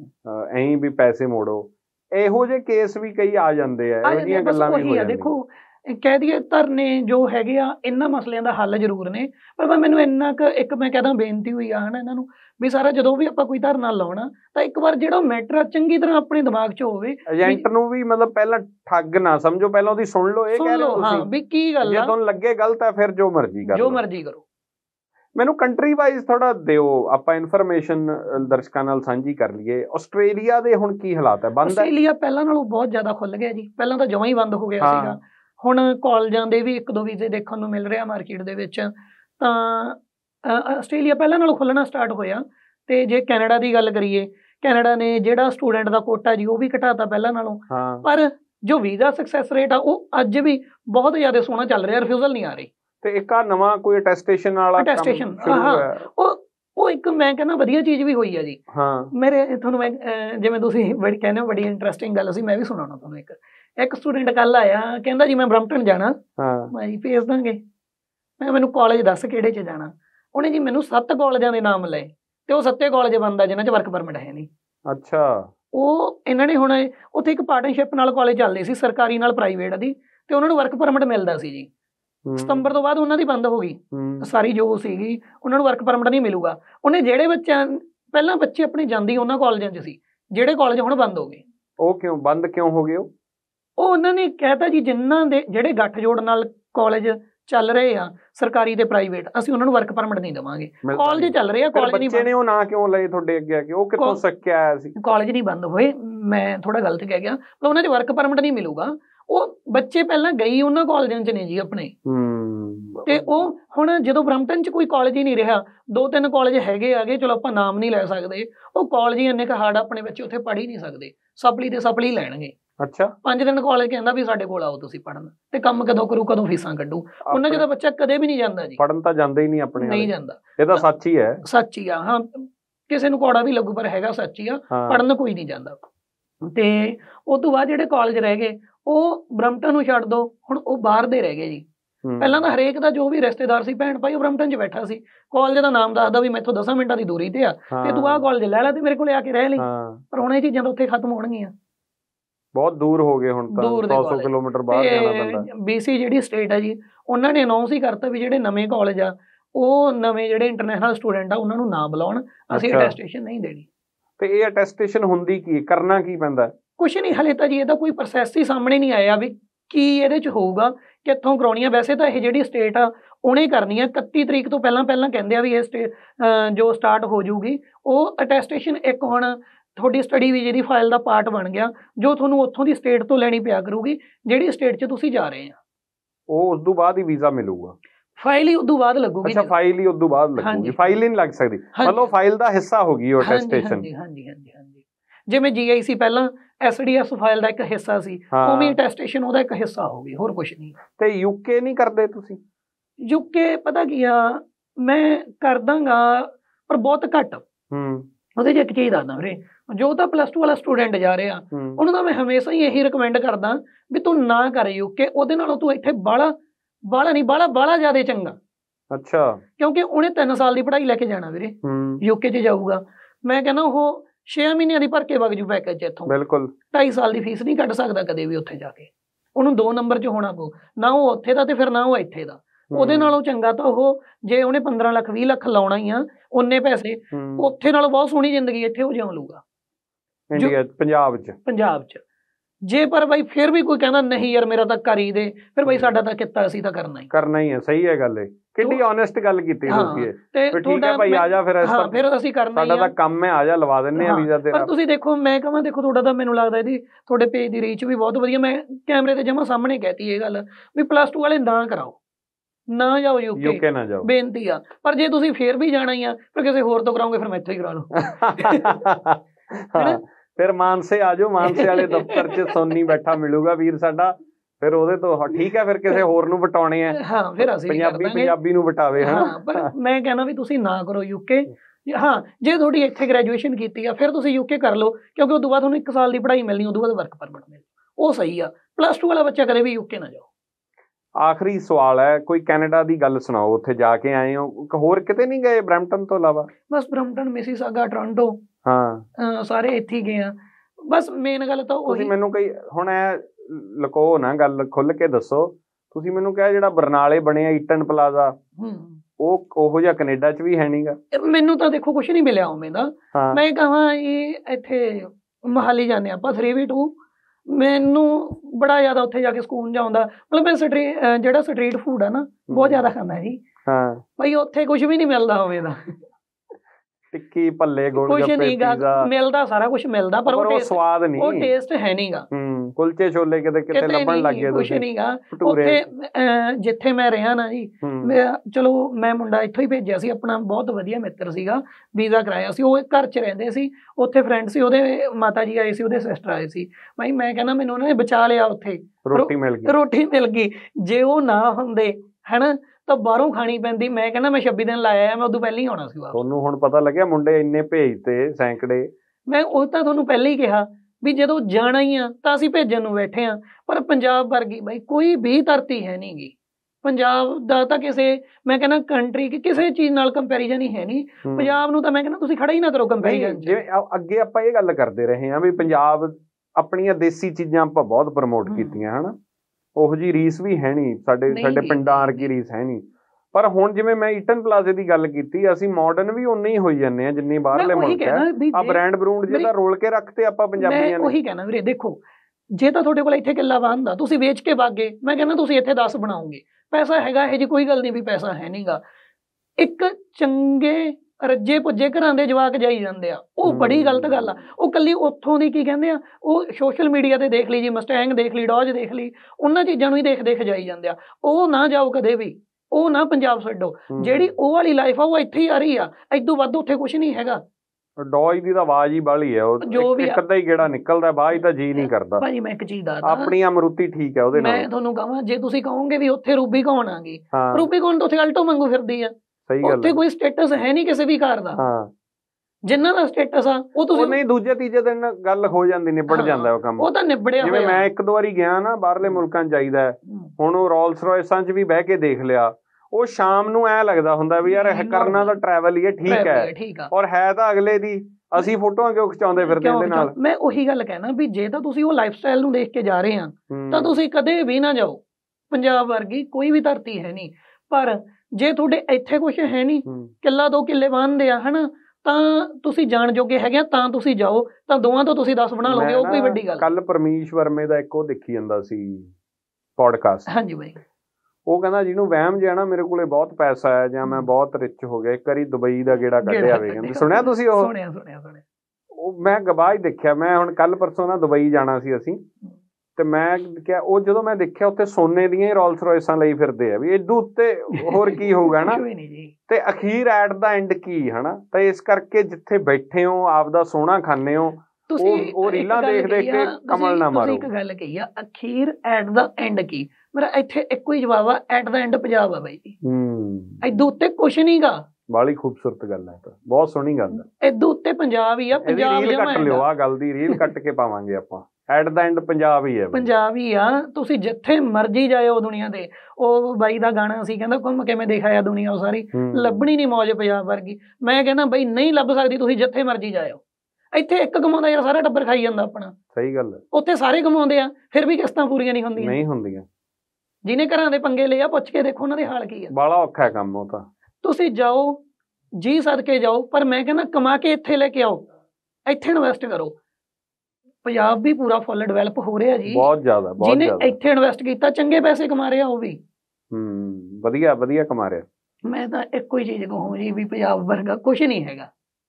ਐਂ ਵੀ ਪੈਸੇ ਮੋੜੋ। ਇਹੋ ਜਿਹੇ ਕੇਸ ਵੀ ਕਈ ਆ ਜਾਂਦੇ ਆ, ਇਹੋ ਜਿਹੀਆਂ ਗੱਲਾਂ ਵੀ ਹੋ ਜਾਂਦੀਆਂ। ਦੇਖੋ ਕਹਿ ਦਈਏ ਧਰਨੇ ਜੋ ਹੈਗੇ ਆ ਇਹਨਾਂ ਮਸਲਿਆਂ ਦਾ ਹੱਲ ਜ਼ਰੂਰ ਨੇ, ਪਰ ਮੈਨੂੰ ਇੰਨਾ ਕੁ ਇੱਕ ਮੈਂ ਕਹਿੰਦਾ ਬੇਨਤੀ ਹੋਈ ਆ ਹਨਾ ਇਹਨਾਂ ਨੂੰ ਵੀ ਸਾਰਾ ਜਦੋਂ ਵੀ ਆਪਾਂ ਕੋਈ ਧਰਨਾ ਲਾਉਣਾ ਤਾਂ ਇੱਕ ਵਾਰ ਜਿਹੜਾ ਮੈਟਰ ਆ ਚੰਗੀ ਤਰ੍ਹਾਂ ਆਪਣੇ ਦਿਮਾਗ 'ਚ ਹੋਵੇ। ਏਜੰਟ ਨੂੰ ਵੀ ਮਤਲਬ ਪਹਿਲਾਂ ਠੱਗ ਨਾ ਸਮਝੋ, ਪਹਿਲਾਂ ਉਹਦੀ ਸੁਣ ਲਓ, ਇਹ ਕਹਿ ਰਹੇ ਹੋ ਹਾਂ ਵੀ ਕੀ ਗੱਲ ਆ, ਜੇ ਤੁਹਾਨੂੰ ਲੱਗੇ ਗਲਤ ਹੈ ਫਿਰ ਜੋ ਮਰਜ਼ੀ ਕਰੋ, ਜੋ ਮਰਜ਼ੀ ਕਰੋ। ਮੈਨੂੰ ਕੰਟਰੀ ਵਾਈਜ਼ ਥੋੜਾ ਦਿਓ, ਆਪਾਂ ਇਨਫੋਰਮੇਸ਼ਨ ਦਰਸ਼ਕਾਂ ਨਾਲ ਸਾਂਝੀ ਕਰ ਲਈਏ। ਆਸਟ੍ਰੇਲੀਆ ਦੇ ਹੁਣ ਕੀ ਹਾਲਾਤ ਹੈ? ਬੰਦ ਹੈ? ਆਸਟ੍ਰੇਲੀਆ ਪਹਿਲਾਂ ਨਾਲੋਂ ਬਹੁਤ ਜ਼ਿਆਦਾ ਖੁੱਲ ਗਿਆ ਜੀ, ਪਹਿਲਾਂ ਤਾਂ ਜਮਾਂ ਹੀ ਬੰਦ ਹੋ ਗਿਆ ਸੀਗਾ। ਹੁਣ ਕਾਲਜਾਂ ਦੇ ਵੀ ਇੱਕ ਦੋ ਵੀਜ਼ੇ ਦੇਖਣ ਨੂੰ ਮਿਲ ਰਿਹਾ ਮਾਰਕੀਟ ਦੇ ਵਿੱਚ। ਤਾਂ ਆਸਟ੍ਰੇਲੀਆ ਪਹਿਲਾਂ ਨਾਲੋਂ ਖੁੱਲ੍ਹਣਾ ਸਟਾਰਟ ਹੋਇਆ। ਤੇ ਜੇ ਕੈਨੇਡਾ ਦੀ ਗੱਲ ਕਰੀਏ, ਕੈਨੇਡਾ ਨੇ ਜਿਹੜਾ ਸਟੂਡੈਂਟ ਦਾ ਕੋਟਾ ਜੀ ਉਹ ਵੀ ਘਟਾਤਾ ਪਹਿਲਾਂ ਨਾਲੋਂ, ਪਰ ਜੋ ਵੀਜ਼ਾ ਸਕਸੈਸ ਰੇਟ ਆ ਉਹ ਅੱਜ ਵੀ ਬਹੁਤ ਜ਼ਿਆਦਾ ਸੋਹਣਾ ਚੱਲ ਰਿਹਾ, ਰਿਫਿਊਜ਼ਲ ਨਹੀਂ ਆ ਰਹੀ। ਤੇ ਇੱਕ ਆ ਨਵਾਂ ਕੋਈ ਅਟੈਸਟੇਸ਼ਨ ਵਾਲਾ ਅਟੈਸਟੇਸ਼ਨ, ਹਾਂ, ਉਹ ਉਹ ਇੱਕ ਮੈਂ ਕਹਿੰਦਾ ਵਧੀਆ ਚੀਜ਼ ਵੀ ਹੋਈ ਆ ਜੀ। ਹਾਂ, ਮੇਰੇ ਤੁਹਾਨੂੰ ਮੈਂ ਜਿਵੇਂ ਤੁਸੀਂ ਬੜੀ ਕਹਿੰਦੇ ਹੋ ਬੜੀ ਇੰਟਰਸਟਿੰਗ ਗੱਲ ਸੀ, ਮੈਂ ਵੀ ਸੁਣਾਉਣਾ ਤੁਹਾਨੂੰ। ਇੱਕ ਇੱਕ ਸਟੂਡੈਂਟ ਕੱਲ ਆਇਆ, ਕਹਿੰਦਾ ਜੀ ਮੈਂ ਬਰੰਪਟਨ ਜਾਣਾ। ਮੈਂ ਜੀ ਭੇਜ ਦਾਂਗੇ। ਮੈਂ ਮੈਨੂੰ ਕਾਲਜ ਦੱਸ ਕਿਹੜੇ 'ਚ ਜਾਣਾ। ਉਹਨੇ ਜੀ ਮੈਨੂੰ ਸੱਤ ਕਾਲਜਾਂ ਦੇ ਨਾਮ ਲਏ ਤੇ ਉਹ ਸੱਤੇ ਕਾਲਜ ਬੰਦ ਆ ਜਿਨ੍ਹਾਂ 'ਚ ਵਰਕ ਪਰਮਿਟ ਹੈ ਨਹੀਂ। ਅੱਛਾ। ਉਹ ਇਹਨਾਂ ਨੇ ਹੁਣ ਉੱਥੇ ਇੱਕ ਪਾਰਟਨਰਸ਼ਿਪ ਨਾਲ ਕਾਲਜ ਚੱਲਦੇ ਸੀ, ਸਰਕਾਰੀ ਨਾਲ ਪ੍ਰਾਈਵੇਟ ਦੀ, ਤੇ ਉਹਨਾਂ ਨੂੰ ਵਰਕ ਪਰਮਿਟ ਮਿਲਦਾ ਸੀ ਜੀ। ਸਤੰਬਰ ਤੋਂ ਬਾਅਦ ਉਹਨਾਂ ਦੀ ਬੰਦ ਹੋ ਗਈ ਸਾਰੀ ਜੋ ਸੀਗੀ, ਉਹਨਾਂ ਨੂੰ ਵਰਕ ਪਰਮਿਟ ਨਹੀਂ ਮਿਲੂਗਾ। ਉਹਨੇ ਜਿਹੜੇ ਬੱਚਿਆਂ ਪਹਿਲਾਂ ਬੱਚੇ ਆਪਣੇ ਜਾਂਦੀ ਉਹਨਾਂ ਕਾਲਜਾਂ 'ਚ ਸੀ, ਜਿਹੜੇ ਕਾਲਜ ਹੁਣ ਬੰਦ ਹੋ ਗਏ। ਉਹ ਕਿਉਂ ਬੰਦ ਕਿਉਂ ਹੋ ਗਏ? ਉਹ ਉਹ ਉਹਨਾਂ ਨੇ ਕਹਿਤਾ ਜੀ ਜਿਨ੍ਹਾਂ ਦੇ ਜਿਹੜੇ ਗੱਠਜੋੜ ਨਾਲ ਕਾਲਜ ਚੱਲ ਰਹੇ ਆ ਸਰਕਾਰੀ ਤੇ ਪ੍ਰਾਈਵੇਟ, ਅਸੀਂ ਉਹਨਾਂ ਨੂੰ ਵਰਕ ਪਰਮਿਟ ਨਹੀਂ ਦੇਵਾਂਗੇ। ਕਾਲਜ ਚੱਲ ਰਹੇ ਆ, ਕਾਲਜ ਨਹੀਂ। ਬੱਚੇ ਨੇ ਉਹ ਨਾ ਕਿਉਂ ਲਏ ਤੁਹਾਡੇ ਅੱਗੇ ਆ ਕੇ? ਉਹ ਕਿੱਥੋਂ ਸਿੱਖਿਆ ਆਇਆ ਸੀ? ਕਾਲਜ ਨਹੀਂ ਬੰਦ ਹੋਏ, ਮੈਂ ਥੋੜਾ ਗਲਤ ਕਹਿ ਗਿਆ, ਪਰ ਉਹਨਾਂ 'ਚ ਵਰਕ ਪਰਮਿਟ ਨਹੀਂ ਮਿਲੂਗਾ। ਉਹ ਬੱਚੇ ਪਹਿਲਾਂ ਗਈ ਉਹਨਾਂ ਕਾਲਜਾਂ 'ਚ ਨੇ ਜੀ ਆਪਣੇ। ਤੇ ਉਹ ਹੁਣ ਜਦੋਂ ਬਰੰਪਟਨ 'ਚ ਕੋਈ ਕਾਲਜ ਹੀ ਨਹੀਂ ਰਿਹਾ, ਦੋ ਤਿੰਨ ਕਾਲਜ ਹੈਗੇ ਆਗੇ, ਚਲੋ ਆਪਾਂ ਨਾਮ ਨਹੀਂ ਲੈ ਸਕਦੇ, ਉਹ ਕਾਲਜ ਹੀ ਇੰਨੇ ਕੁ ਹਾਰਡ ਆਪਣੇ ਬੱਚੇ ਉੱਥੇ ਪੜ੍ਹ ਹੀ ਨਹੀਂ ਸਕਦੇ, ਸਪਲੀ ਤੇ ਸਪਲੀ ਲੈਣਗੇ। ਅੱਛਾ। ਪੰਜ ਦਿਨ ਕਾਲਜ ਕਹਿੰਦਾ ਵੀ ਸਾਡੇ ਕੋਲ ਆਓ ਤੁਸੀਂ ਪੜ੍ਹਨ, ਤੇ ਕੰਮ ਕਦੋਂ ਕਰੂ, ਕਦੋਂ ਫੀਸਾਂ ਕੱਢੂ। ਉਹਨਾਂ ਜਦੋਂ ਬੱਚਾ ਕਦੇ ਵੀ ਨਹੀਂ ਜਾਂਦਾ ਜੀ, ਪੜ੍ਹਨ ਤਾਂ ਜਾਂਦਾ ਹੀ ਨਹੀਂ ਆਪਣੇ, ਨਹੀਂ ਜਾਂਦਾ। ਇਹ ਤਾਂ ਸੱਚ ਹੀ ਹੈ, ਸੱਚ ਹੀ ਆ। ਹਾਂ, ਕਿਸੇ ਨੂੰ ਕੌੜਾ ਵੀ ਲੱਗੂ ਪਰ ਹੈਗਾ ਸੱਚ ਹੀ ਆ, ਪੜ੍ਹਨ ਕੋਈ ਨਹੀਂ ਜਾਂਦਾ। ਤੇ ਉਸ ਤੋਂ ਬਾਅਦ ਜਿਹੜੇ ਕਾਲਜ ਰਹਿ ਗਏ ਉਹ ਬਰੰਪਟਨ ਨੂੰ ਛੱਡ ਦੋ, ਹੁਣ ਉਹ ਬਾਹਰ ਦੇ ਰਹਿ ਗਏ ਜੀ। ਪਹਿਲਾਂ ਤਾਂ ਹਰੇਕ ਦਾ ਜੋ ਵੀ ਰਿਸ਼ਤੇਦਾਰ ਸੀ, ਭੈਣ ਭਾਈ, ਉਹ ਬਰੰਪਟਨ 'ਚ ਬੈਠਾ ਸੀ, ਕਾਲਜ ਦਾ ਨਾਮ ਦੱਸਦਾ ਵੀ ਮੈਥੋਂ ਦਸਾਂ ਮਿੰਟਾਂ ਦੀ ਦੂਰੀ ਤੇ ਆ, ਤੇ ਤੂੰ ਆਹ ਕਾਲਜ ਲੈ ਲੈ ਤੇ ਮੇਰੇ ਕੋਲ ਆ ਕੇ ਰਹਿ ਲਈ। ਪਰ ਹੁਣ ਇਹ ਚੀਜ਼ਾਂ ਤਾਂ ਉੱਥੇ ਖਤਮ ਹੋਣਗੀਆਂ, ਬਹੁਤ ਦੂਰ ਹੋ ਗਏ ਹੁਣ ਤਾਂ, ਸੌ ਸੌ ਕਿਲੋਮੀਟਰ ਬਾਹਰ ਜਾਣਾ ਪੈਂਦਾ। ਬੀਸੀ ਜਿਹੜੀ ਸਟੇਟ ਹੈ ਜੀ, ਉਹਨਾਂ ਨੇ ਅਨਾਉਂਸ ਹੀ ਕਰਤਾ ਵੀ ਜਿਹੜੇ ਨਵੇਂ ਕਾਲਜ ਆ ਉਹ ਨਵੇਂ ਜਿਹੜੇ ਇੰਟਰਨੈਸ਼ਨਲ ਸਟੂਡੈਂਟ ਆ ਉਹਨਾਂ ਨੂੰ ਨਾ ਬੁਲਾਉਣ, ਅਸੀਂ ਅਟੈਸਟੇਸ਼ਨ ਨਹੀਂ ਦੇਣੀ। ਤੇ ਇਹ ਅਟੈਸਟੇਸ਼ਨ ਹੁੰਦੀ ਕੀ, ਕਰਨਾ ਕੀ ਪੈਂਦਾ? ਕੁਛ ਨਹੀਂ, ਹਲੇ ਤਾਂ ਜੀ ਇਹਦਾ ਕੋਈ ਪ੍ਰੋਸੈਸ ਹੀ ਸਾਹਮਣੇ ਨਹੀਂ ਆਇਆ ਵੀ ਕੀ ਇਹਦੇ ਚ ਹੋਊਗਾ, ਕਿੱਥੋਂ ਕਰਾਉਣੀ ਆ। ਵੈਸੇ ਤਾਂ ਇਹ ਜਿਹੜੀ ਸਟੇਟ ਆ ਉਹਨੇ ਕਰਨੀ ਆ, ਇਕੱਤੀ ਤਰੀਕ ਤੋਂ ਪਹਿਲਾਂ ਪਹਿਲਾਂ ਕਹਿੰਦੇ ਆ ਵੀ ਇਹ ਸਟੇ ਜੋ ਸਟਾਰਟ ਹੋ ਜੂਗੀ। ਉਹ ਅਟੈਸਟੇਸ਼ਨ ਇੱਕ ਹੁਣ ਤੁਹਾਡੀ ਸਟੱਡੀ ਵੀਜ਼ੇ ਦੀ ਫਾਈਲ ਦਾ ਪਾਰਟ ਬਣ ਗਿਆ, ਜੋ ਤੁਹਾਨੂੰ ਉੱਥੋਂ ਦੀ ਸਟੇਟ ਤੋਂ ਲੈਣੀ ਪਿਆ ਕਰੂਗੀ ਜਿਹੜੀ ਸਟੇਟ 'ਚ ਤੁਸੀਂ ਜਾ ਰਹੇ ਆ। ਉਹ ਉਸ ਤੋਂ ਬਾਅਦ ਹੀ ਵੀਜ਼ਾ ਮਿਲੂਗਾ? ਫਾਈਲ ਹੀ ਉਦੋਂ ਬਾਅਦ ਲੱਗੂਗੀ। ਅੱਛਾ, ਫਾਈਲ ਹੀ ਉਦੋਂ ਬਾਅਦ ਲੱਗੂਗੀ, ਫਾਈਲ ਹੀ ਨਹੀਂ ਲੱਗ ਸਕਦੀ, ਮਤਲਬ ਫਾਈਲ ਦਾ ਹਿੱਸਾ ਹੋਗੀ ਉਹ ਅਟੈਸਟੇਸ਼ਨ। ਹਾਂਜੀ ਹਾਂਜੀ ਹਾਂਜੀ ਹਾਂਜੀ, ਜਿਵੇਂ ਜੀ ਆਈ ਸੀ ਪਹਿਲਾਂ ਐਸ ਡੀ ਐਸ ਫਾਈਲ ਦਾ ਇੱਕ ਹਿੱਸਾ ਸੀ, ਉਹ ਵੀ ਅਟੈਸਟੇਸ਼ਨ ਉਹਦਾ ਇੱਕ ਹਿੱਸਾ ਹੋਗੀ, ਹੋਰ ਕੁਝ ਨਹੀਂ। ਤੇ ਯੂਕੇ ਨਹੀਂ ਕਰਦੇ ਤੁਸੀਂ? ਯੂਕੇ ਪਤਾ ਕੀ ਆ, ਮੈਂ ਕਰ ਦਾਂਗਾ ਪਰ ਬਹੁਤ ਘੱਟ। ਹੂੰ, ਉਹਦੇ 'ਚ ਇੱਕ ਚੀਜ਼ ਦੱਸਦਾ ਵੀਰੇ, ਜੋ ਤਾਂ ਪਲੱਸ ਟੂ ਵਾਲਾ ਸਟੂਡੈਂਟ ਜਾ ਰਿਹਾ ਉਹਨੂੰ ਤਾਂ ਮੈਂ ਹਮੇਸ਼ਾ ਹੀ ਇਹੀ ਰਿਕਮੈਂਡ ਕਰਦਾ ਵੀ ਤੂੰ ਨਾ ਕਰ ਯੂਕੇ, ਉਹਦੇ ਨਾਲੋਂ ਤੂੰ ਇੱਥੇ ਬਾਹਲਾ ਬਾਹਲਾ ਨਹੀਂ ਬਾਹਲਾ ਬਾਹਲਾ ਜ਼ਿਆਦਾ ਚੰਗਾ। ਅੱਛਾ, ਕਿਉਂਕਿ ਉਹਨੇ ਤਿੰਨ ਸਾਲ ਦੀ ਪੜ੍ਹਾਈ ਲੈ ਕੇ ਜਾਣਾ ਵੀਰੇ, ਯੂਕੇ 'ਚ ਜਾਊਗਾ। ਮੈਂ ਕਹਿੰਦਾ ਉਹ ਛੇ ਮਹੀਨਿਆਂ ਦੀ ਭਰ ਕੇ ਵਗ ਜੂ ਪੈਕੇਜ 'ਚ ਇੱਥੋਂ। ਬਿਲਕੁਲ, ਢਾਈ ਸਾਲ ਦੀ ਫੀਸ ਨਹੀਂ ਕੱਢ ਸਕਦਾ ਕਦੇ ਵੀ ਉੱਥੇ ਜਾ ਕੇ, ਉਹਨੂੰ ਦੋ ਨੰਬਰ 'ਚ ਹੋਣਾ ਪਊ, ਨਾ ਉਹ ਉੱਥੇ ਦਾ ਤੇ ਫਿਰ ਨਾ ਉਹ ਇੱਥੇ ਦਾ। ਉਹਦੇ ਨਾਲੋਂ ਚੰਗਾ ਤਾਂ ਉਹ ਜੇ ਉਹਨੇ ਪੰਦਰਾਂ ਲੱਖ ਵੀਹ ਲੱਖ ਲਾਉਣਾ ਹੀ ਆ, ਉਹਨੇ ਪੈਸੇ ਉੱਥੇ ਨਾਲੋਂ ਬਹੁਤ ਸੋਹਣੀ ਜ਼ਿੰਦਗੀ ਇੱਥੇ ਉਹ ਜਿਉਂ ਲੂਗਾ ਇੰਡੀਆ, ਪੰਜਾਬ 'ਚ ਪੰਜਾਬ 'ਚ। ਜੇ ਪਰ ਬਾਈ ਫਿਰ ਵੀ ਕੋਈ ਕਹਿੰਦਾ ਨਹੀਂ ਯਾਰ ਮੇਰਾ ਤਾਂ ਕਰ ਹੀ ਦੇ, ਫਿਰ ਬਾਈ ਸਾਡਾ ਤਾਂ ਕੀਤਾ, ਅਸੀਂ ਤਾਂ ਕਰਨਾ ਹੀ ਕਰਨਾ ਹੀ ਹੈ। ਸਹੀ ਹੈ ਗੱਲ, ਇਹ ਕਿੰਨੀ ਓਨੈਸਟ ਗੱਲ ਕੀਤੀ ਤੁਸੀਂ। ਤੇ ਠੀਕ ਹੈ ਭਾਈ, ਆ ਜਾ ਫਿਰ, ਫਿਰ ਅਸੀਂ ਕਰਨਾ, ਸਾਡਾ ਤਾਂ ਕੰਮ ਹੈ, ਆ ਜਾ ਲਵਾ ਦਿੰਨੇ ਆ ਵੀਜ਼ਾ ਤੇਰਾ। ਪਰ ਤੁਸੀਂ ਦੇਖੋ, ਮੈਂ ਕਹਾਂ ਦੇਖੋ ਤੁਹਾਡਾ ਤਾਂ ਮੈਨੂੰ ਲੱਗਦਾ ਇਹਦੀ ਤੁਹਾਡੇ ਪੇਜ ਦੀ ਰੀਚ ਵੀ ਬਹੁਤ ਵਧੀਆ। ਮੈਂ ਕੈਮਰੇ ਤੇ ਜਮਾ ਸਾਹਮਣੇ ਕਹਿਤੀ ਇਹ ਗੱਲ ਵੀ ਪਲੱਸ ਟੂ ਵਾਲੇ ਨਾ ਕਰਾਓ, ਨਾ ਜਾਓ ਯੂਕੇ, ਨਾ ਜਾਓ, ਬੇਨਤੀ ਆ। ਪਰ ਜੇ ਤੁਸੀਂ ਫੇਰ ਵੀ ਜਾਣਾ ਹੀ ਆ, ਫਿਰ ਕਿਸੇ ਹੋਰ ਤੋਂ ਕਰਾਓਗੇ, ਫਿਰ ਮੈਂ ਇੱਥੋਂ ਹੀ ਕਰਾ ਲਓ। ਫਿਰ ਮਾਨਸੇ ਆ ਜਾਓ, ਮਾਨਸੇ ਵਾਲੇ ਦਫ਼ਤਰ 'ਚ ਸੋਨੀ ਬੈਠਾ ਮਿਲੂਗਾ ਵੀਰ ਸਾਡਾ, ਫਿਰ ਉਹਦੇ ਤੋਂ ਠੀਕ ਹੈ, ਫਿਰ ਕਿਸੇ ਹੋਰ ਨੂੰ ਵਟਾਉਣੇ ਆ। ਹਾਂ, ਫਿਰ ਅਸੀਂ ਪੰਜਾਬੀ ਪੰਜਾਬੀ ਨੂੰ ਵਟਾਵੇ। ਹਾਂ, ਪਰ ਮੈਂ ਕਹਿੰਦਾ ਵੀ ਤੁਸੀਂ ਨਾ ਕਰੋ ਯੂਕੇ। ਹਾਂ, ਜੇ ਤੁਹਾਡੀ ਇੱਥੇ ਗ੍ਰੈਜੂਏਸ਼ਨ ਕੀਤੀ ਆ ਫਿਰ ਤੁਸੀਂ ਯੂਕੇ ਕਰ ਲਓ, ਕਿਉਂਕਿ ਉਦੋਂ ਬਾਅਦ ਤੁਹਾਨੂੰ ਇੱਕ ਸਾਲ ਦੀ ਪੜ੍ਹਾਈ ਮਿਲਣੀ, ਉਦੋਂ ਬਾਅਦ ਵਰਕ ਪਰਮਿਟ ਮਿਲਣੀ, ਉਹ ਸਹੀ ਆ। ਪਲੱਸ ਟੂ ਵਾਲਾ ਬੱਚਾ ਕਦੇ ਵੀ ਯੂਕੇ ਨਾ ਜਾਓ। ਆਖਰੀ ਸਵਾਲ ਹੈ, ਕੋਈ ਕੈਨੇਡਾ ਦੀ ਗੱਲ ਸੁਣਾਓ, ਉੱਥੇ ਜਾ ਕੇ ਆਏ ਹੋ, ਹੋਰ ਕਿਤੇ ਨਹੀਂ ਗਏ ਬਰੈਂਪਟਨ ਤੋਂ ਇਲਾਵਾ? ਬਸ ਬਰੈਂਪਟਨ, ਮਿਸੀਸਾਗਾ, ਟੋਰਾਂਟੋ, ਹਾਂ ਸਾਰੇ ਇੱਥੇ ਹੀ ਗਏ ਆ। ਬਸ ਮੇਨ ਗੱਲ ਤਾਂ ਉਹੀ। ਮੈਨੂੰ ਕਈ ਹੁਣ ਐ ਲਕੋ ਨਾ, ਗੱਲ ਖੁੱਲ ਕੇ ਦੱਸੋ। ਤੁਸੀਂ ਮੈਨੂੰ ਕਿਹਾ ਜਿਹੜਾ ਬਰਨਾਲੇ ਬਣਿਆ ਈਟਨ ਪਲਾਜ਼ਾ, ਉਹ ਉਹੋ ਜਿਹਾ ਕੈਨੇਡਾ 'ਚ ਵੀ ਹੈ ਨਹੀਂਗਾ? ਮੈਨੂੰ ਤਾਂ ਦੇਖੋ ਕੁਛ ਨਹੀਂ ਮਿਲਿਆ ਉਵੇਂ ਦਾ। ਮੈਂ ਕਹਾਂ ਇਹ ਇੱਥੇ ਮੋਹਾਲੀ ਜਾਂਦੇ ਆਪਾਂ ਥ੍ਰੀ ਵੀ ਟੂ, ਮੈਨੂੰ ਬੜਾ ਜ਼ਿਆਦਾ ਉੱਥੇ ਜਾ ਕੇ ਸਕੂਨ ਜਿਹਾ ਆਉਂਦਾ। ਮਤਲਬ ਮੈਂ ਸਟਰੀ ਜਿਹੜਾ ਸਟਰੀਟ ਫੂਡ ਆ ਨਾ ਬਹੁਤ ਜ਼ਿਆਦਾ ਖਾਂਦਾ ਜੀ। ਹਾਂ ਭਾਈ, ਉੱਥੇ ਕੁਛ ਵੀ ਨਹੀਂ ਮਿਲਦਾ ਉਵੇਂ ਦਾ। ਟਿੱਕੀ, ਭੱਲੇ, ਗੋਲਗੱਪੇ, ਪੀਜ਼ਾ ਮਿਲਦਾ, ਸਾਰਾ ਕੁਝ ਮਿਲਦਾ, ਪਰ ਉਹ ਸਵਾਦ ਨਹੀਂ, ਉਹ ਟੇਸਟ ਹੈ ਨਹੀਂਗਾ। ਹੂੰ, ਕੁਲਚੇ ਛੋਲੇ ਕਿਤੇ ਕਿਤੇ ਲੱਭਣ ਲੱਗ ਗਏ, ਕੁਝ ਨਹੀਂਗਾ ਉੱਥੇ। ਜਿੱਥੇ ਮੈਂ ਰਿਹਾ ਨਾ ਜੀ, ਚਲੋ ਮੈਂ ਮੁੰਡਾ ਇੱਥੋਂ ਹੀ ਭੇਜਿਆ ਸੀ, ਆਪਣਾ ਬਹੁਤ ਵਧੀਆ ਮਿੱਤਰ ਸੀਗਾ, ਵੀਜ਼ਾ ਕਰਾਇਆ ਸੀ, ਉਹ ਘਰ 'ਚ ਰਹਿੰਦੇ ਸੀ, ਉੱਥੇ ਫਰੈਂਡ ਸੀ, ਉਹਦੇ ਮਾਤਾ ਜੀ ਆਏ ਸੀ, ਉਹਦੇ ਸਿਸਟਰ ਆਏ ਸੀ। ਭਾਈ ਮੈਂ ਕਹਿੰਦਾ ਮੈਨੂੰ ਉਹਨਾਂ ਨੇ ਬਚਾ ਲਿਆ, ਉੱਥੇ ਰੋਟੀ ਮਿਲ ਗਈ, ਰੋਟੀ ਮਿਲ ਗਈ। ਜੇ ਉਹ ਨਾ ਹੁੰਦੇ ਹਨਾ ਤਾਂ ਬਾਹਰੋਂ ਖਾਣੀ ਪੈਂਦੀ। ਮੈਂ ਕਹਿੰਦਾ ਮੈਂ ਛੱਬੀ ਦਿਨ ਲਾਇਆ, ਮੈਂ ਉਦੋਂ ਪਹਿਲਾਂ ਹੀ ਆਉਣਾ ਸੀ। ਤੁਹਾਨੂੰ ਹੁਣ ਪਤਾ ਲੱਗਿਆ ਮੁੰਡੇ ਇੰਨੇ ਭੇਜਤੇ ਸੈਂਕੜੇ। ਮੈਂ ਉਹ ਤਾਂ ਤੁਹਾਨੂੰ ਪਹਿਲਾਂ ਹੀ ਕਿਹਾ ਵੀ ਜਦੋਂ ਜਾਣਾ ਹੀ ਆ ਤਾਂ ਅਸੀਂ ਭੇਜਣ ਨੂੰ ਬੈਠੇ ਆ, ਪਰ ਪੰਜਾਬ ਵਰਗੀ ਬਾਈ ਕੋਈ ਵੀ ਧਰਤੀ ਹੈ ਨਹੀਂ ਗੀ। ਪੰਜਾਬ ਦਾ ਤਾਂ ਕਿਸੇ ਮੈਂ ਕਹਿੰਦਾ ਕੰਟਰੀ ਕਿਸੇ ਚੀਜ਼ ਨਾਲ ਕੰਪੈਰੀਜ਼ਨ ਹੀ ਹੈ ਨਹੀਂ। ਪੰਜਾਬ ਨੂੰ ਤਾਂ ਮੈਂ ਕਹਿੰਦਾ ਤੁਸੀਂ ਖੜਾ ਹੀ ਨਾ ਕਰੋ ਕੰਪੈਰੀਜ਼ਨ। ਜਿਵੇਂ ਅੱਗੇ ਆਪਾਂ ਇਹ ਗੱਲ ਕਰਦੇ ਰਹੇ ਹਾਂ ਵੀ ਪੰਜਾਬ ਆਪਣੀਆਂ ਦੇਸੀ ਚੀਜ਼ਾਂ ਆਪਾਂ ਬਹੁਤ ਪ੍ਰਮੋਟ ਕੀਤੀਆਂ ਹਨਾ, ਉਹੋ ਜਿਹੀ ਰੀਸ ਵੀ ਹੈ ਨਹੀਂ, ਸਾਡੇ ਸਾਡੇ ਪਿੰਡਾਂ ਵਰਗੀ ਰੀਸ ਹੈ ਨਹੀਂ। ਪਰ ਹੁਣ ਜਿਵੇਂ ਮੈਂ ਈਟਨ ਪਲਾਜ਼ੇ ਦੀ ਗੱਲ ਕੀਤੀ, ਅਸੀਂ ਮਾਡਰਨ ਵੀ ਉਨੇ ਹੀ ਹੋਈ ਜਾਂਦੇ ਆ ਜਿੰਨੀ ਬਾਹਰਲੇ ਮੁਲਕ ਹੈ। ਆ ਬ੍ਰਾਂਡ ਬਰੂੰਡ ਜੇ ਤਾਂ ਰੋਲ ਕੇ ਰੱਖਤੇ ਆਪਾਂ ਪੰਜਾਬੀਆਂ ਨੇ। ਉਹੀ ਕਹਿਣਾ ਵੀਰੇ, ਦੇਖੋ ਜੇ ਤਾਂ ਤੁਹਾਡੇ ਕੋਲ ਇੱਥੇ ਕਿੱਲਾ ਬਣਦਾ ਤੁਸੀਂ ਵੇਚ ਕੇ ਭਾਗੇ, ਮੈਂ ਕਹਿੰਦਾ ਤੁਸੀਂ ਇੱਥੇ ਦਸ ਬਣਾਓਗੇ। ਪੈਸਾ ਹੈਗਾ, ਇਹੋ ਜਿਹੀ ਕੋਈ ਗੱਲ ਨਹੀਂ ਵੀ ਪੈਸਾ ਹੈ ਨਹੀਂਗਾ। ਇੱਕ ਚੰਗੇ ਰੱਜੇ ਪੁੱਜੇ ਘਰਾਂ ਦੇ ਜਵਾਕ ਜਾਈ ਜਾਂਦੇ ਆ, ਉਹ ਬੜੀ ਗਲਤ ਗੱਲ ਆ। ਉਹ ਕੱਲੀ ਉੱਥੋਂ ਦੀ ਕੀ ਕਹਿੰਦੇ ਆ, ਉਹ ਸੋਸ਼ਲ ਮੀਡੀਆ ਤੇ ਦੇਖ ਲਈ ਜੀ, ਮਸਟੈਂਗ ਦੇਖ ਲਈ, ਡੌਜ ਦੇਖ ਲਈ, ਉਹਨਾਂ ਚੀਜ਼ਾਂ ਨੂੰ ਹੀ ਦੇਖ ਦੇਖ ਜਾਈ ਜਾਂਦੇ ਆ। ਉਹ ਨਾ ਜਾਓ ਕਦੇ ਵੀ, ਉਹ ਨਾ ਪੰਜਾਬ ਛੱਡੋ। ਜਿਹੜੀ ਉਹ ਵਾਲੀ ਲਾਈਫ ਆ ਉਹ ਇੱਥੇ ਹੀ ਆ ਰਹੀ ਆ, ਏਦੂ ਵੱਧ ਉੱਥੇ ਕੁਛ ਨਹੀਂ ਹੈਗਾ। ਡੌਜ ਦੀ ਤਾਂ ਆਵਾਜ਼ ਹੀ ਬਾਹਲੀ ਆ, ਉਹ ਇੱਕ ਅੱਧਾ ਹੀ ਗੇੜਾ ਨਿਕਲਦਾ, ਬਾਅਦ ਤਾਂ ਜੀ ਨਹੀਂ ਕਰਦਾ। ਭਾਜੀ ਮੈਂ ਇੱਕ ਚੀਜ਼ ਦੱਸਦਾ, ਆਪਣੀ ਅਮਰੂਤੀ ਠੀਕ ਹੈ ਉਹਦੇ ਨਾਲ। ਮੈਂ ਤੁਹਾਨੂੰ ਕਹਾਂ ਜੇ ਤੁਸੀਂ ਕਹੋਗੇ ਵੀ ਉੱਥੇ ਰੂਬੀ ਕੌਣ ਆ ਗਈ, ਰੂਬੀ ਕੌਣ ਤਾਂ ਉੱਥੇ ਅਲਟੋ ਮੰਗੂ ਫਿਰਦੀ ਆ। ਉੱਥੇ ਕੋਈ ਸਟੇਟਸ ਹੈ ਨਹੀਂ ਕਿਸੇ ਵੀ ਕਾਰ ਦਾ। ਜਿੰਨਾ ਦਾ ਸਟੇਟਸ ਆ ਉਹ ਤੁਸੀਂ ਨਹੀਂ, ਦੂਜੇ ਤੀਜੇ ਦਿਨ ਗੱਲ ਹੋ ਜਾਂਦੀ, ਨਿਬੜ ਜਾਂਦਾ ਉਹ ਕੰਮ। ਉਹ ਤਾਂ ਨਿਬੜਿਆ ਹੋਇਆ। ਜਿਵੇਂ ਮੈਂ ਇੱਕ ਦੋ ਵਾਰੀ ਗਿਆ ਨਾ ਬਾਹਰਲੇ ਮੁਲਕਾਂ 'ਚ ਜਾਈਦਾ, ਹੁਣ ਉਹ ਰੋਲਸ ਰੋਇਸਾਂ 'ਚ ਵੀ ਬਹਿ ਕੇ ਦੇਖ ਲਿਆ, ਉਹ ਸ਼ਾਮ ਨੂੰ ਐ ਲੱਗਦਾ ਹੁੰਦਾ ਵੀ ਯਾਰ ਇਹ ਕਰਨਾ ਤਾਂ ਟਰੈਵਲ ਹੀ ਹੈ, ਠੀਕ ਹੈ, ਔਰ ਹੈ ਤਾਂ ਅਗਲੇ ਦੀ। ਅਸੀਂ ਫੋਟੋਆਂ ਕਿਉਂ ਖਿਚਾਉਂਦੇ ਫਿਰਦੇ ਇਹਦੇ ਨਾਲ? ਮੈਂ ਉਹੀ ਗੱਲ ਕਹਿਣਾ ਵੀ ਜੇ ਤਾਂ ਤੁਸੀਂ ਉਹ ਲਾਈਫ ਸਟਾਈਲ ਨੂੰ ਦੇਖ ਕੇ ਜਾ ਰਹੇ ਆ ਤਾਂ ਤੁਸੀਂ ਕਦੇ ਵੀ ਨਾ ਜਾਓ। ਪੰਜਾਬ ਵਰਗੀ ਕੋਈ ਵੀ ਧਰਤੀ ਹੈ ਨਹੀਂ। ਪਰ ਜੇ ਤੁਹਾਡੇ ਇੱਥੇ ਕੁਛ ਹੈ ਨਹੀਂ, ਕਿੱਲਾ ਦੋ ਕਿੱਲੇ ਬੰਨਦੇ ਆ ਹਨਾ, ਤਾਂ ਤੁਸੀਂ ਜਾਣ ਜੋਗੇ ਹੈਗੇ ਆ, ਤਾਂ ਤੁਸੀਂ ਜਾਓ, ਤਾਂ ਦੋਵਾਂ ਤੋਂ ਤੁਸੀਂ ਦਸ ਬਣਾ ਲਓਗੇ, ਉਹ ਕੋਈ ਵੱਡੀ ਗੱਲ। ਕੱਲ ਪਰਮੀਸ਼ ਵਰਮੇ ਦਾ ਇੱਕ ਉਹ ਦੇਖੀ ਜਾਂਦਾ ਸੀ ਪੋਡਕਾਸਟ। ਹਾਂਜੀ ਬਾਈ। ਉਹ ਕਹਿੰਦਾ ਜਿਹਨੂੰ ਵਹਿਮ ਜਿਹਾ ਨਾ ਮੇਰੇ ਕੋਲੇ ਬਹੁਤ ਪੈਸਾ ਹੈ ਜਾਂ ਮੈਂ ਬਹੁਤ ਰਿਚ ਹੋ ਗਿਆ, ਇੱਕ ਵਾਰੀ ਦੁਬਈ ਦਾ ਗੇੜਾ ਕੱਢਿਆ ਵੇ, ਕਹਿੰਦੇ ਸੁਣਿਆ ਤੁਸੀਂ ਉਹ? ਸੁਣਿਆ ਸੁਣਿਆ ਸੁਣਿਆ। ਉਹ ਮੈਂ ਗਵਾਹ ਹੀ ਦੇਖਿਆ। ਮੈਂ ਹੁਣ ਕੱਲ ਪਰਸੋਂ ਨਾ ਦੁਬਈ ਜਾਣਾ ਸੀ ਅਸੀਂ, ਤੇ ਮੈਂ ਕਿਹਾ ਉਹ ਜਦੋਂ ਮੈਂ ਦੇਖਿਆ ਉੱਥੇ ਸੋਨੇ ਦੀਆਂ ਹੀ ਰੋਲਸ ਰੋਇਸਾਂ ਲਈ ਫਿਰਦੇ ਆ, ਵੀ ਇਦੋਂ ਉੱਤੇ ਹੋਰ ਕੀ ਹੋਊਗਾ ਨਾ। ਤੇ ਅਖੀਰ ਐਟ ਦਾ ਐਂਡ ਕੀ ਹਨਾ। ਤਾਂ ਇਸ ਕਰਕੇ ਜਿੱਥੇ ਬੈਠੇ ਹੋ ਆਪਦਾ ਸੋਹਣਾ ਖਾਂਦੇ ਹੋ, ਉਹ ਉਹ ਰੀਲਾਂ ਦੇਖ ਦੇਖ ਕੇ ਕਮਲ ਨਾ ਮਾਰੋ। ਇੱਕ ਗੱਲ ਕਹੀ ਆ, ਅਖੀਰ ਐਟ ਦਾ ਐਂਡ ਕੀ, ਮੇਰਾ ਇੱਥੇ ਇੱਕੋ ਹੀ ਜਵਾਬ ਆ, ਐਟ ਦਾ ਐਂਡ ਪੰਜਾਬ ਆ ਬਾਈ ਜੀ। ਹੂੰ, ਇਦੋਂ ਉੱਤੇ ਕੁਛ ਨਹੀਂਗਾ। ਬਾਲੀ ਖੂਬਸੂਰਤ ਗੱਲ ਹੈ, ਤਾਂ ਬਹੁਤ ਸੋਹਣੀ ਗੱਲ ਹੈ। ਇਦੋਂ ਉੱਤੇ ਪੰਜਾਬ ਹੀ ਆ। ਪੰਜਾਬ ਰੀਲ ਕੱਟ ਲਿਓ, ਆ ਗੱਲ ਦੀ ਰੀਲ ਕੱਟ ਕੇ ਪਾਵਾਂਗੇ ਆਪਾਂ। ਐਟ ਦਾ ਐਂਡ ਪੰਜਾਬ ਹੀ ਹੈ, ਪੰਜਾਬ ਹੀ ਆ। ਤੁਸੀਂ ਜਿੱਥੇ ਮਰਜੀ ਜਾਇਓ ਦੁਨੀਆ ਤੇ। ਉਹ ਬਾਈ ਦਾ ਗਾਣਾ ਸੀ, ਕਹਿੰਦਾ ਘੁੰਮ ਕੇ ਮੈਂ ਦੇਖਾਇਆ ਦੁਨੀਆ ਉਹ ਸਾਰੀ, ਲੱਭਣੀ ਨੀ ਮੌਜ ਪੰਜਾਬ ਵਰਗੀ। ਮੈਂ ਕਹਿੰਦਾ ਬਈ ਨਹੀਂ ਲੱਭ ਸਕਦੀ, ਤੁਸੀਂ ਜਿੱਥੇ ਮਰਜੀ ਜਾਇਓ। ਇੱਥੇ ਇੱਕ ਕਮਾਉਂਦਾ ਯਾਰ, ਸਾਰਾ ਟੱਬਰ ਖਾਈ ਜਾਂਦਾ ਆਪਣਾ। ਸਹੀ ਗੱਲ ਹੈ। ਉੱਥੇ ਸਾਰੇ ਕਮਾਉਂਦੇ ਆ, ਫਿਰ ਵੀ ਕਿਸ਼ਤਾਂ ਪੂਰੀਆਂ ਨਹੀਂ ਹੁੰਦੀਆਂ। ਨਹੀਂ ਹੁੰਦੀਆਂ। ਜਿਹਨੇ ਘਰਾਂ ਦੇ ਪੰਗੇ ਲਏ ਆ, ਪੁੱਛ ਕੇ ਦੇਖੋ ਉਹਨਾਂ ਦੇ ਹਾਲ ਕੀ ਆ। ਬਾਲਾ ਔਖਾ ਕੰਮ ਉਹ ਤਾਂ। ਤੁਸੀਂ ਜਾਓ, ਜੀ ਸਦਕੇ ਜਾਓ, ਪਰ ਮੈਂ ਕਹਿੰਦਾ ਕਮਾ ਕੇ ਇੱਥੇ ਲੈ ਕੇ ਆਓ, ਇੱਥੇ ਇਨਵੈਸਟ ਕਰੋ। ਪੰਜਾਬ ਵੀ ਪੂਰਾ ਫੁੱਲ ਡਿਵੈਲਪ ਹੋ ਰਿਹਾ ਜੀ, ਬਹੁਤ ਜ਼ਿਆਦਾ। ਜਿਹਨੇ ਇੱਥੇ ਇਨਵੈਸਟ ਕੀਤਾ ਚੰਗੇ ਪੈਸੇ ਕਮਾ ਰਿਹਾ ਉਹ ਵੀ। ਹੂੰ, ਵਧੀਆ ਵਧੀਆ ਕਮਾ ਰਿਹਾ। ਮੈਂ ਤਾਂ ਇੱਕੋ ਹੀ ਚੀਜ਼ ਕਹੂੰ ਜੀ, ਵੀ ਪੰਜਾਬ ਵਰਗਾ ਕੁਛ ਨਹੀਂ ਹੈਗਾ।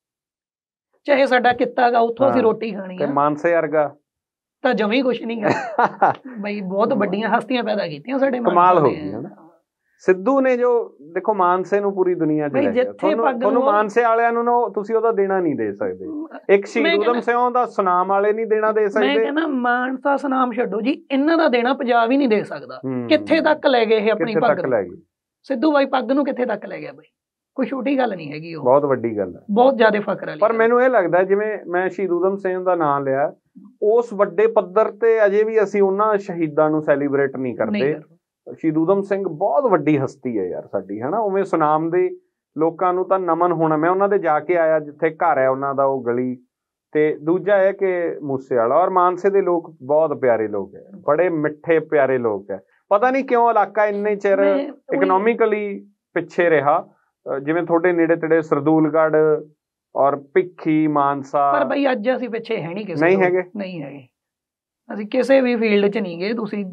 ਚਾਹੇ ਸਾਡਾ ਕਿੱਤਾ ਗਾ, ਉੱਥੋਂ ਅਸੀਂ ਰੋਟੀ ਖਾਣੀ ਆ। ਮਾਨਸੇ ਵਰਗਾ ਤਾਂ ਜਮੀ ਕੁਛ ਨਹੀਂ ਗਾ ਬਈ। ਬਹੁਤ ਵੱਡੀਆਂ ਹਸਤੀਆਂ ਪੈਦਾ ਕੀਤੀਆਂ ਸਾਡੇ, ਕਮਾਲ ਹੋ ਗਈ ਹਨਾ। ਸਿੱਧੂ ਨੇ ਜੋ ਦੇਖੋ ਮਾਨਸੇ ਨੂੰ ਪੂਰੀ ਦੁਨੀਆ 'ਚ ਲੈ ਗਿਆ। ਤੁਹਾਨੂੰ ਮਾਨਸੇ ਵਾਲਿਆਂ ਨੂੰ ਨਾ ਤੁਸੀਂ ਉਹਦਾ ਦੇਣਾ ਨਹੀਂ ਦੇ ਸਕਦੇ। ਇੱਕ ਸ਼ਹੀਦ ਊਧਮ ਸਿੰਘ ਦਾ ਸੁਨਾਮ ਵਾਲੇ ਨਹੀਂ ਦੇਣਾ ਦੇ ਸਕਦੇ। ਮੈਂ ਕਹਿੰਦਾ ਮਾਨਸਾ ਸੁਨਾਮ ਛੱਡੋ ਜੀ, ਇਹਨਾਂ ਦਾ ਦੇਣਾ ਪੰਜਾਬ ਹੀ ਨਹੀਂ ਦੇ ਸਕਦਾ। ਕਿੱਥੇ ਤੱਕ ਲੈ ਗਏ ਇਹ ਆਪਣੀ ਪੱਗ ਨੂੰ? ਸਿੱਧੂ ਬਾਈ ਪੱਗ ਨੂੰ ਕਿੱਥੇ ਤੱਕ ਲੈ ਗਿਆ ਬਾਈ? ਕੋਈ ਛੋਟੀ ਗੱਲ ਨਹੀਂ ਹੈਗੀ, ਉਹ ਬਹੁਤ ਵੱਡੀ ਗੱਲ ਹੈ, ਬਹੁਤ ਜ਼ਿਆਦਾ ਫਖਰ ਵਾਲੀ। ਪਰ ਮੈਨੂੰ ਇਹ ਲੱਗਦਾ ਜਿਵੇਂ ਮੈਂ ਸ਼ਹੀਦ ਊਧਮ ਸਿੰਘ ਦਾ ਨਾਮ ਲਿਆ, ਉਸ ਵੱਡੇ ਪੱਧਰ ਤੇ ਅਜੇ ਵੀ ਅਸੀਂ ਉਹਨਾਂ ਸ਼ਹੀਦਾਂ ਨੂੰ ਸੈਲੀਬ੍ਰੇਟ ਨਹੀਂ ਕਰਦੇ। ਸ਼ਹੀਦ ਊਧਮ ਸਿੰਘ ਬਹੁਤ ਵੱਡੀ ਹਸਤੀ ਹੈ ਯਾਰ ਸਾਡੀ, ਹਨਾ। ਉਵੇਂ ਸੁਨਾਮ ਦੇ ਲੋਕਾਂ ਨੂੰ ਤਾਂ ਨਮਨ ਹੋਣਾ। ਮੈਂ ਉਹਨਾਂ ਦੇ ਜਾ ਕੇ ਆਇਆ ਜਿੱਥੇ ਘਰ ਹੈ ਉਹਨਾਂ ਦਾ, ਉਹ ਗਲੀ। ਤੇ ਦੂਜਾ ਹੈ ਕਿ ਮੂਸੇ ਵਾਲਾ ਔਰ ਮਾਨਸੇ ਦੇ ਲੋਕ ਬਹੁਤ ਪਿਆਰੇ ਲੋਕ ਹੈ, ਬੜੇ ਮਿੱਠੇ ਪਿਆਰੇ ਲੋਕ ਹੈ। ਪਤਾ ਨਹੀਂ ਕਿਉਂ ਇਲਾਕਾ ਇੰਨੇ ਚਿਰ ਇਕਨੋਮਿਕਲੀ ਪਿੱਛੇ ਰਿਹਾ। ਜਿਵੇਂ ਤੁਹਾਡੇ ਨੇੜੇ ਤੇੜੇ ਸਰਦੂਲਗੜ੍ਹ ਔਰ ਭਿੱਖੀ, ਮਾਨਸਾ, ਪਰ ਬਈ ਅੱਜ ਅਸੀਂ ਪਿੱਛੇ ਹੈ ਨਹੀਂ ਕਿਸੇ, ਨਹੀਂ ਹੈਗੇ ਨਹੀਂ ਹੈਗੇ ਅਸੀਂ ਕਿਸੇ ਵੀ ਫੀਲਡ 'ਚ ਨਹੀਂ ਗਏ। ਤੁਸੀਂ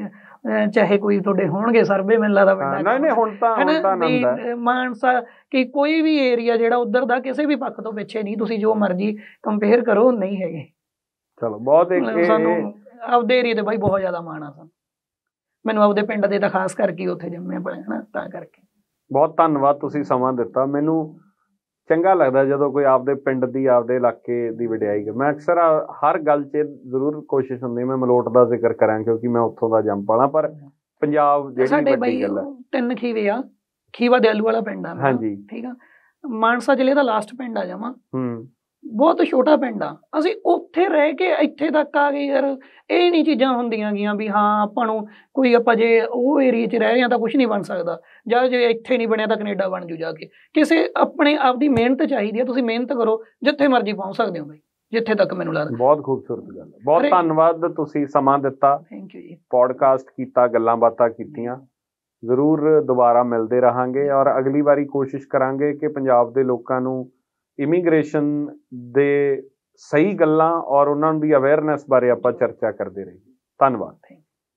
ਚਾਹੇ ਕੋਈ ਤੁਹਾਡੇ ਹੋਣਗੇ ਸਰਵੇ, ਮੈਨੂੰ ਲੱਗਦਾ ਵੱਡਾ ਨਹੀਂ ਨਹੀਂ ਹੁਣ ਤਾਂ ਹੁਣ ਤਾਂ ਆਨੰਦ ਹੈ। ਮਾਨਸਾ ਕਿ ਕੋਈ ਵੀ ਏਰੀਆ ਜਿਹੜਾ ਉੱਧਰ ਦਾ ਕਿਸੇ ਵੀ ਪੱਖ ਤੋਂ ਪਿੱਛੇ ਨਹੀਂ। ਤੁਸੀਂ ਜੋ ਮਰਜ਼ੀ ਕੰਪੇਅਰ ਕਰੋ, ਨਹੀਂ ਹੈਗੇ। ਚਲੋ ਬਹੁਤ ਸਾਨੂੰ ਆਪਦੇ ਏਰੀਏ ਤੇ ਬਾਈ ਬਹੁਤ ਜ਼ਿਆਦਾ ਮਾਣ ਆ ਸਾਨੂੰ। ਮੈਨੂੰ ਆਪਦੇ ਪਿੰਡ ਦੇ ਤਾਂ ਖਾਸ ਕਰਕੇ ਉੱਥੇ ਜੰਮੇ ਪਲੇ ਨਾ, ਤਾਂ ਕਰਕੇ ਬਹੁਤ ਧੰਨਵਾਦ। ਤੁਸੀਂ ਸਮਾਂ ਦਿੱਤਾ। ਮੈਨੂੰ ਚੰਗਾ ਲੱਗਦਾ ਜਦੋਂ ਕੋਈ ਆਪਦੇ ਪਿੰਡ ਦੀ, ਆਪਦੇ ਇਲਾਕੇ ਦੀ ਵਡਿਆਈ। ਮੈਂ ਅਕਸਰ ਹਰ ਗੱਲ 'ਚ ਜ਼ਰੂਰ ਕੋਸ਼ਿਸ਼ ਹੁੰਦੀ ਮੈਂ ਮਲੋਟ ਦਾ ਜ਼ਿਕਰ ਕਰਾਂ, ਕਿਉਂਕਿ ਮੈਂ ਉੱਥੋਂ ਦਾ ਜੰਮ ਪਲਾ। ਪਰ ਪੰਜਾਬ ਜਿਹੜੀ ਵੱਡੀ ਗੱਲ ਹੈ, ਤਿੰਨ ਖੀਵੇ ਆ। ਖੀਵਾ ਦਿਆਲੂ ਵਾਲਾ ਪਿੰਡ ਆ। ਹਾਂਜੀ, ਠੀਕ ਆ। ਮਾਨਸਾ ਜ਼ਿਲ੍ਹੇ ਦਾ ਲਾਸਟ ਪਿੰਡ ਆ ਜਮਾ। ਹੂੰ, ਬਹੁਤ ਛੋਟਾ ਪਿੰਡ ਆ। ਅਸੀਂ ਉੱਥੇ ਰਹਿ ਕੇ ਇੱਥੇ ਤੱਕ ਆ ਗਏ ਯਾਰ। ਇਹ ਨਹੀਂ ਚੀਜ਼ਾਂ ਹੁੰਦੀਆਂ ਗੀਆਂ ਵੀ ਹਾਂ ਆਪਾਂ ਨੂੰ ਕੋਈ, ਆਪਾਂ ਜੇ ਉਹ ਏਰੀਏ 'ਚ ਰਹਿ ਰਹੇ ਹਾਂ ਤਾਂ ਕੁਛ ਨਹੀਂ ਬਣ ਸਕਦਾ, ਜਾਂ ਜੇ ਇੱਥੇ ਨਹੀਂ ਬਣਿਆ ਤਾਂ ਕੈਨੇਡਾ ਬਣ ਜੂ ਜਾ ਕੇ। ਕਿਸੇ ਆਪਣੇ ਆਪ ਦੀ ਮਿਹਨਤ ਚਾਹੀਦੀ ਹੈ। ਤੁਸੀਂ ਮਿਹਨਤ ਕਰੋ, ਜਿੱਥੇ ਮਰਜ਼ੀ ਪਹੁੰਚ ਸਕਦੇ ਹੋ ਬਾਈ, ਜਿੱਥੇ ਤੱਕ ਮੈਨੂੰ ਲੱਗਦਾ। ਬਹੁਤ ਖੂਬਸੂਰਤ ਗੱਲ ਹੈ। ਬਹੁਤ ਧੰਨਵਾਦ, ਤੁਸੀਂ ਸਮਾਂ ਦਿੱਤਾ। ਥੈਂਕ ਯੂ ਜੀ। ਪੋਡਕਾਸਟ ਕੀਤਾ, ਗੱਲਾਂ ਬਾਤਾਂ ਕੀਤੀਆਂ। ਜ਼ਰੂਰ ਦੁਬਾਰਾ ਮਿਲਦੇ ਰਹਾਂਗੇ ਔਰ ਅਗਲੀ ਵਾਰੀ ਕੋਸ਼ਿਸ਼ ਕਰਾਂਗੇ ਕਿ ਪੰਜਾਬ ਦੇ ਲੋਕਾਂ ਨੂੰ ਇਮੀਗ੍ਰੇਸ਼ਨ ਦੇ ਸਹੀ ਗੱਲਾਂ ਔਰ ਉਹਨਾਂ ਦੀ ਅਵੇਅਰਨੈਸ ਬਾਰੇ ਆਪਾਂ ਚਰਚਾ ਕਰਦੇ ਰਹੀਏ। ਧੰਨਵਾਦ।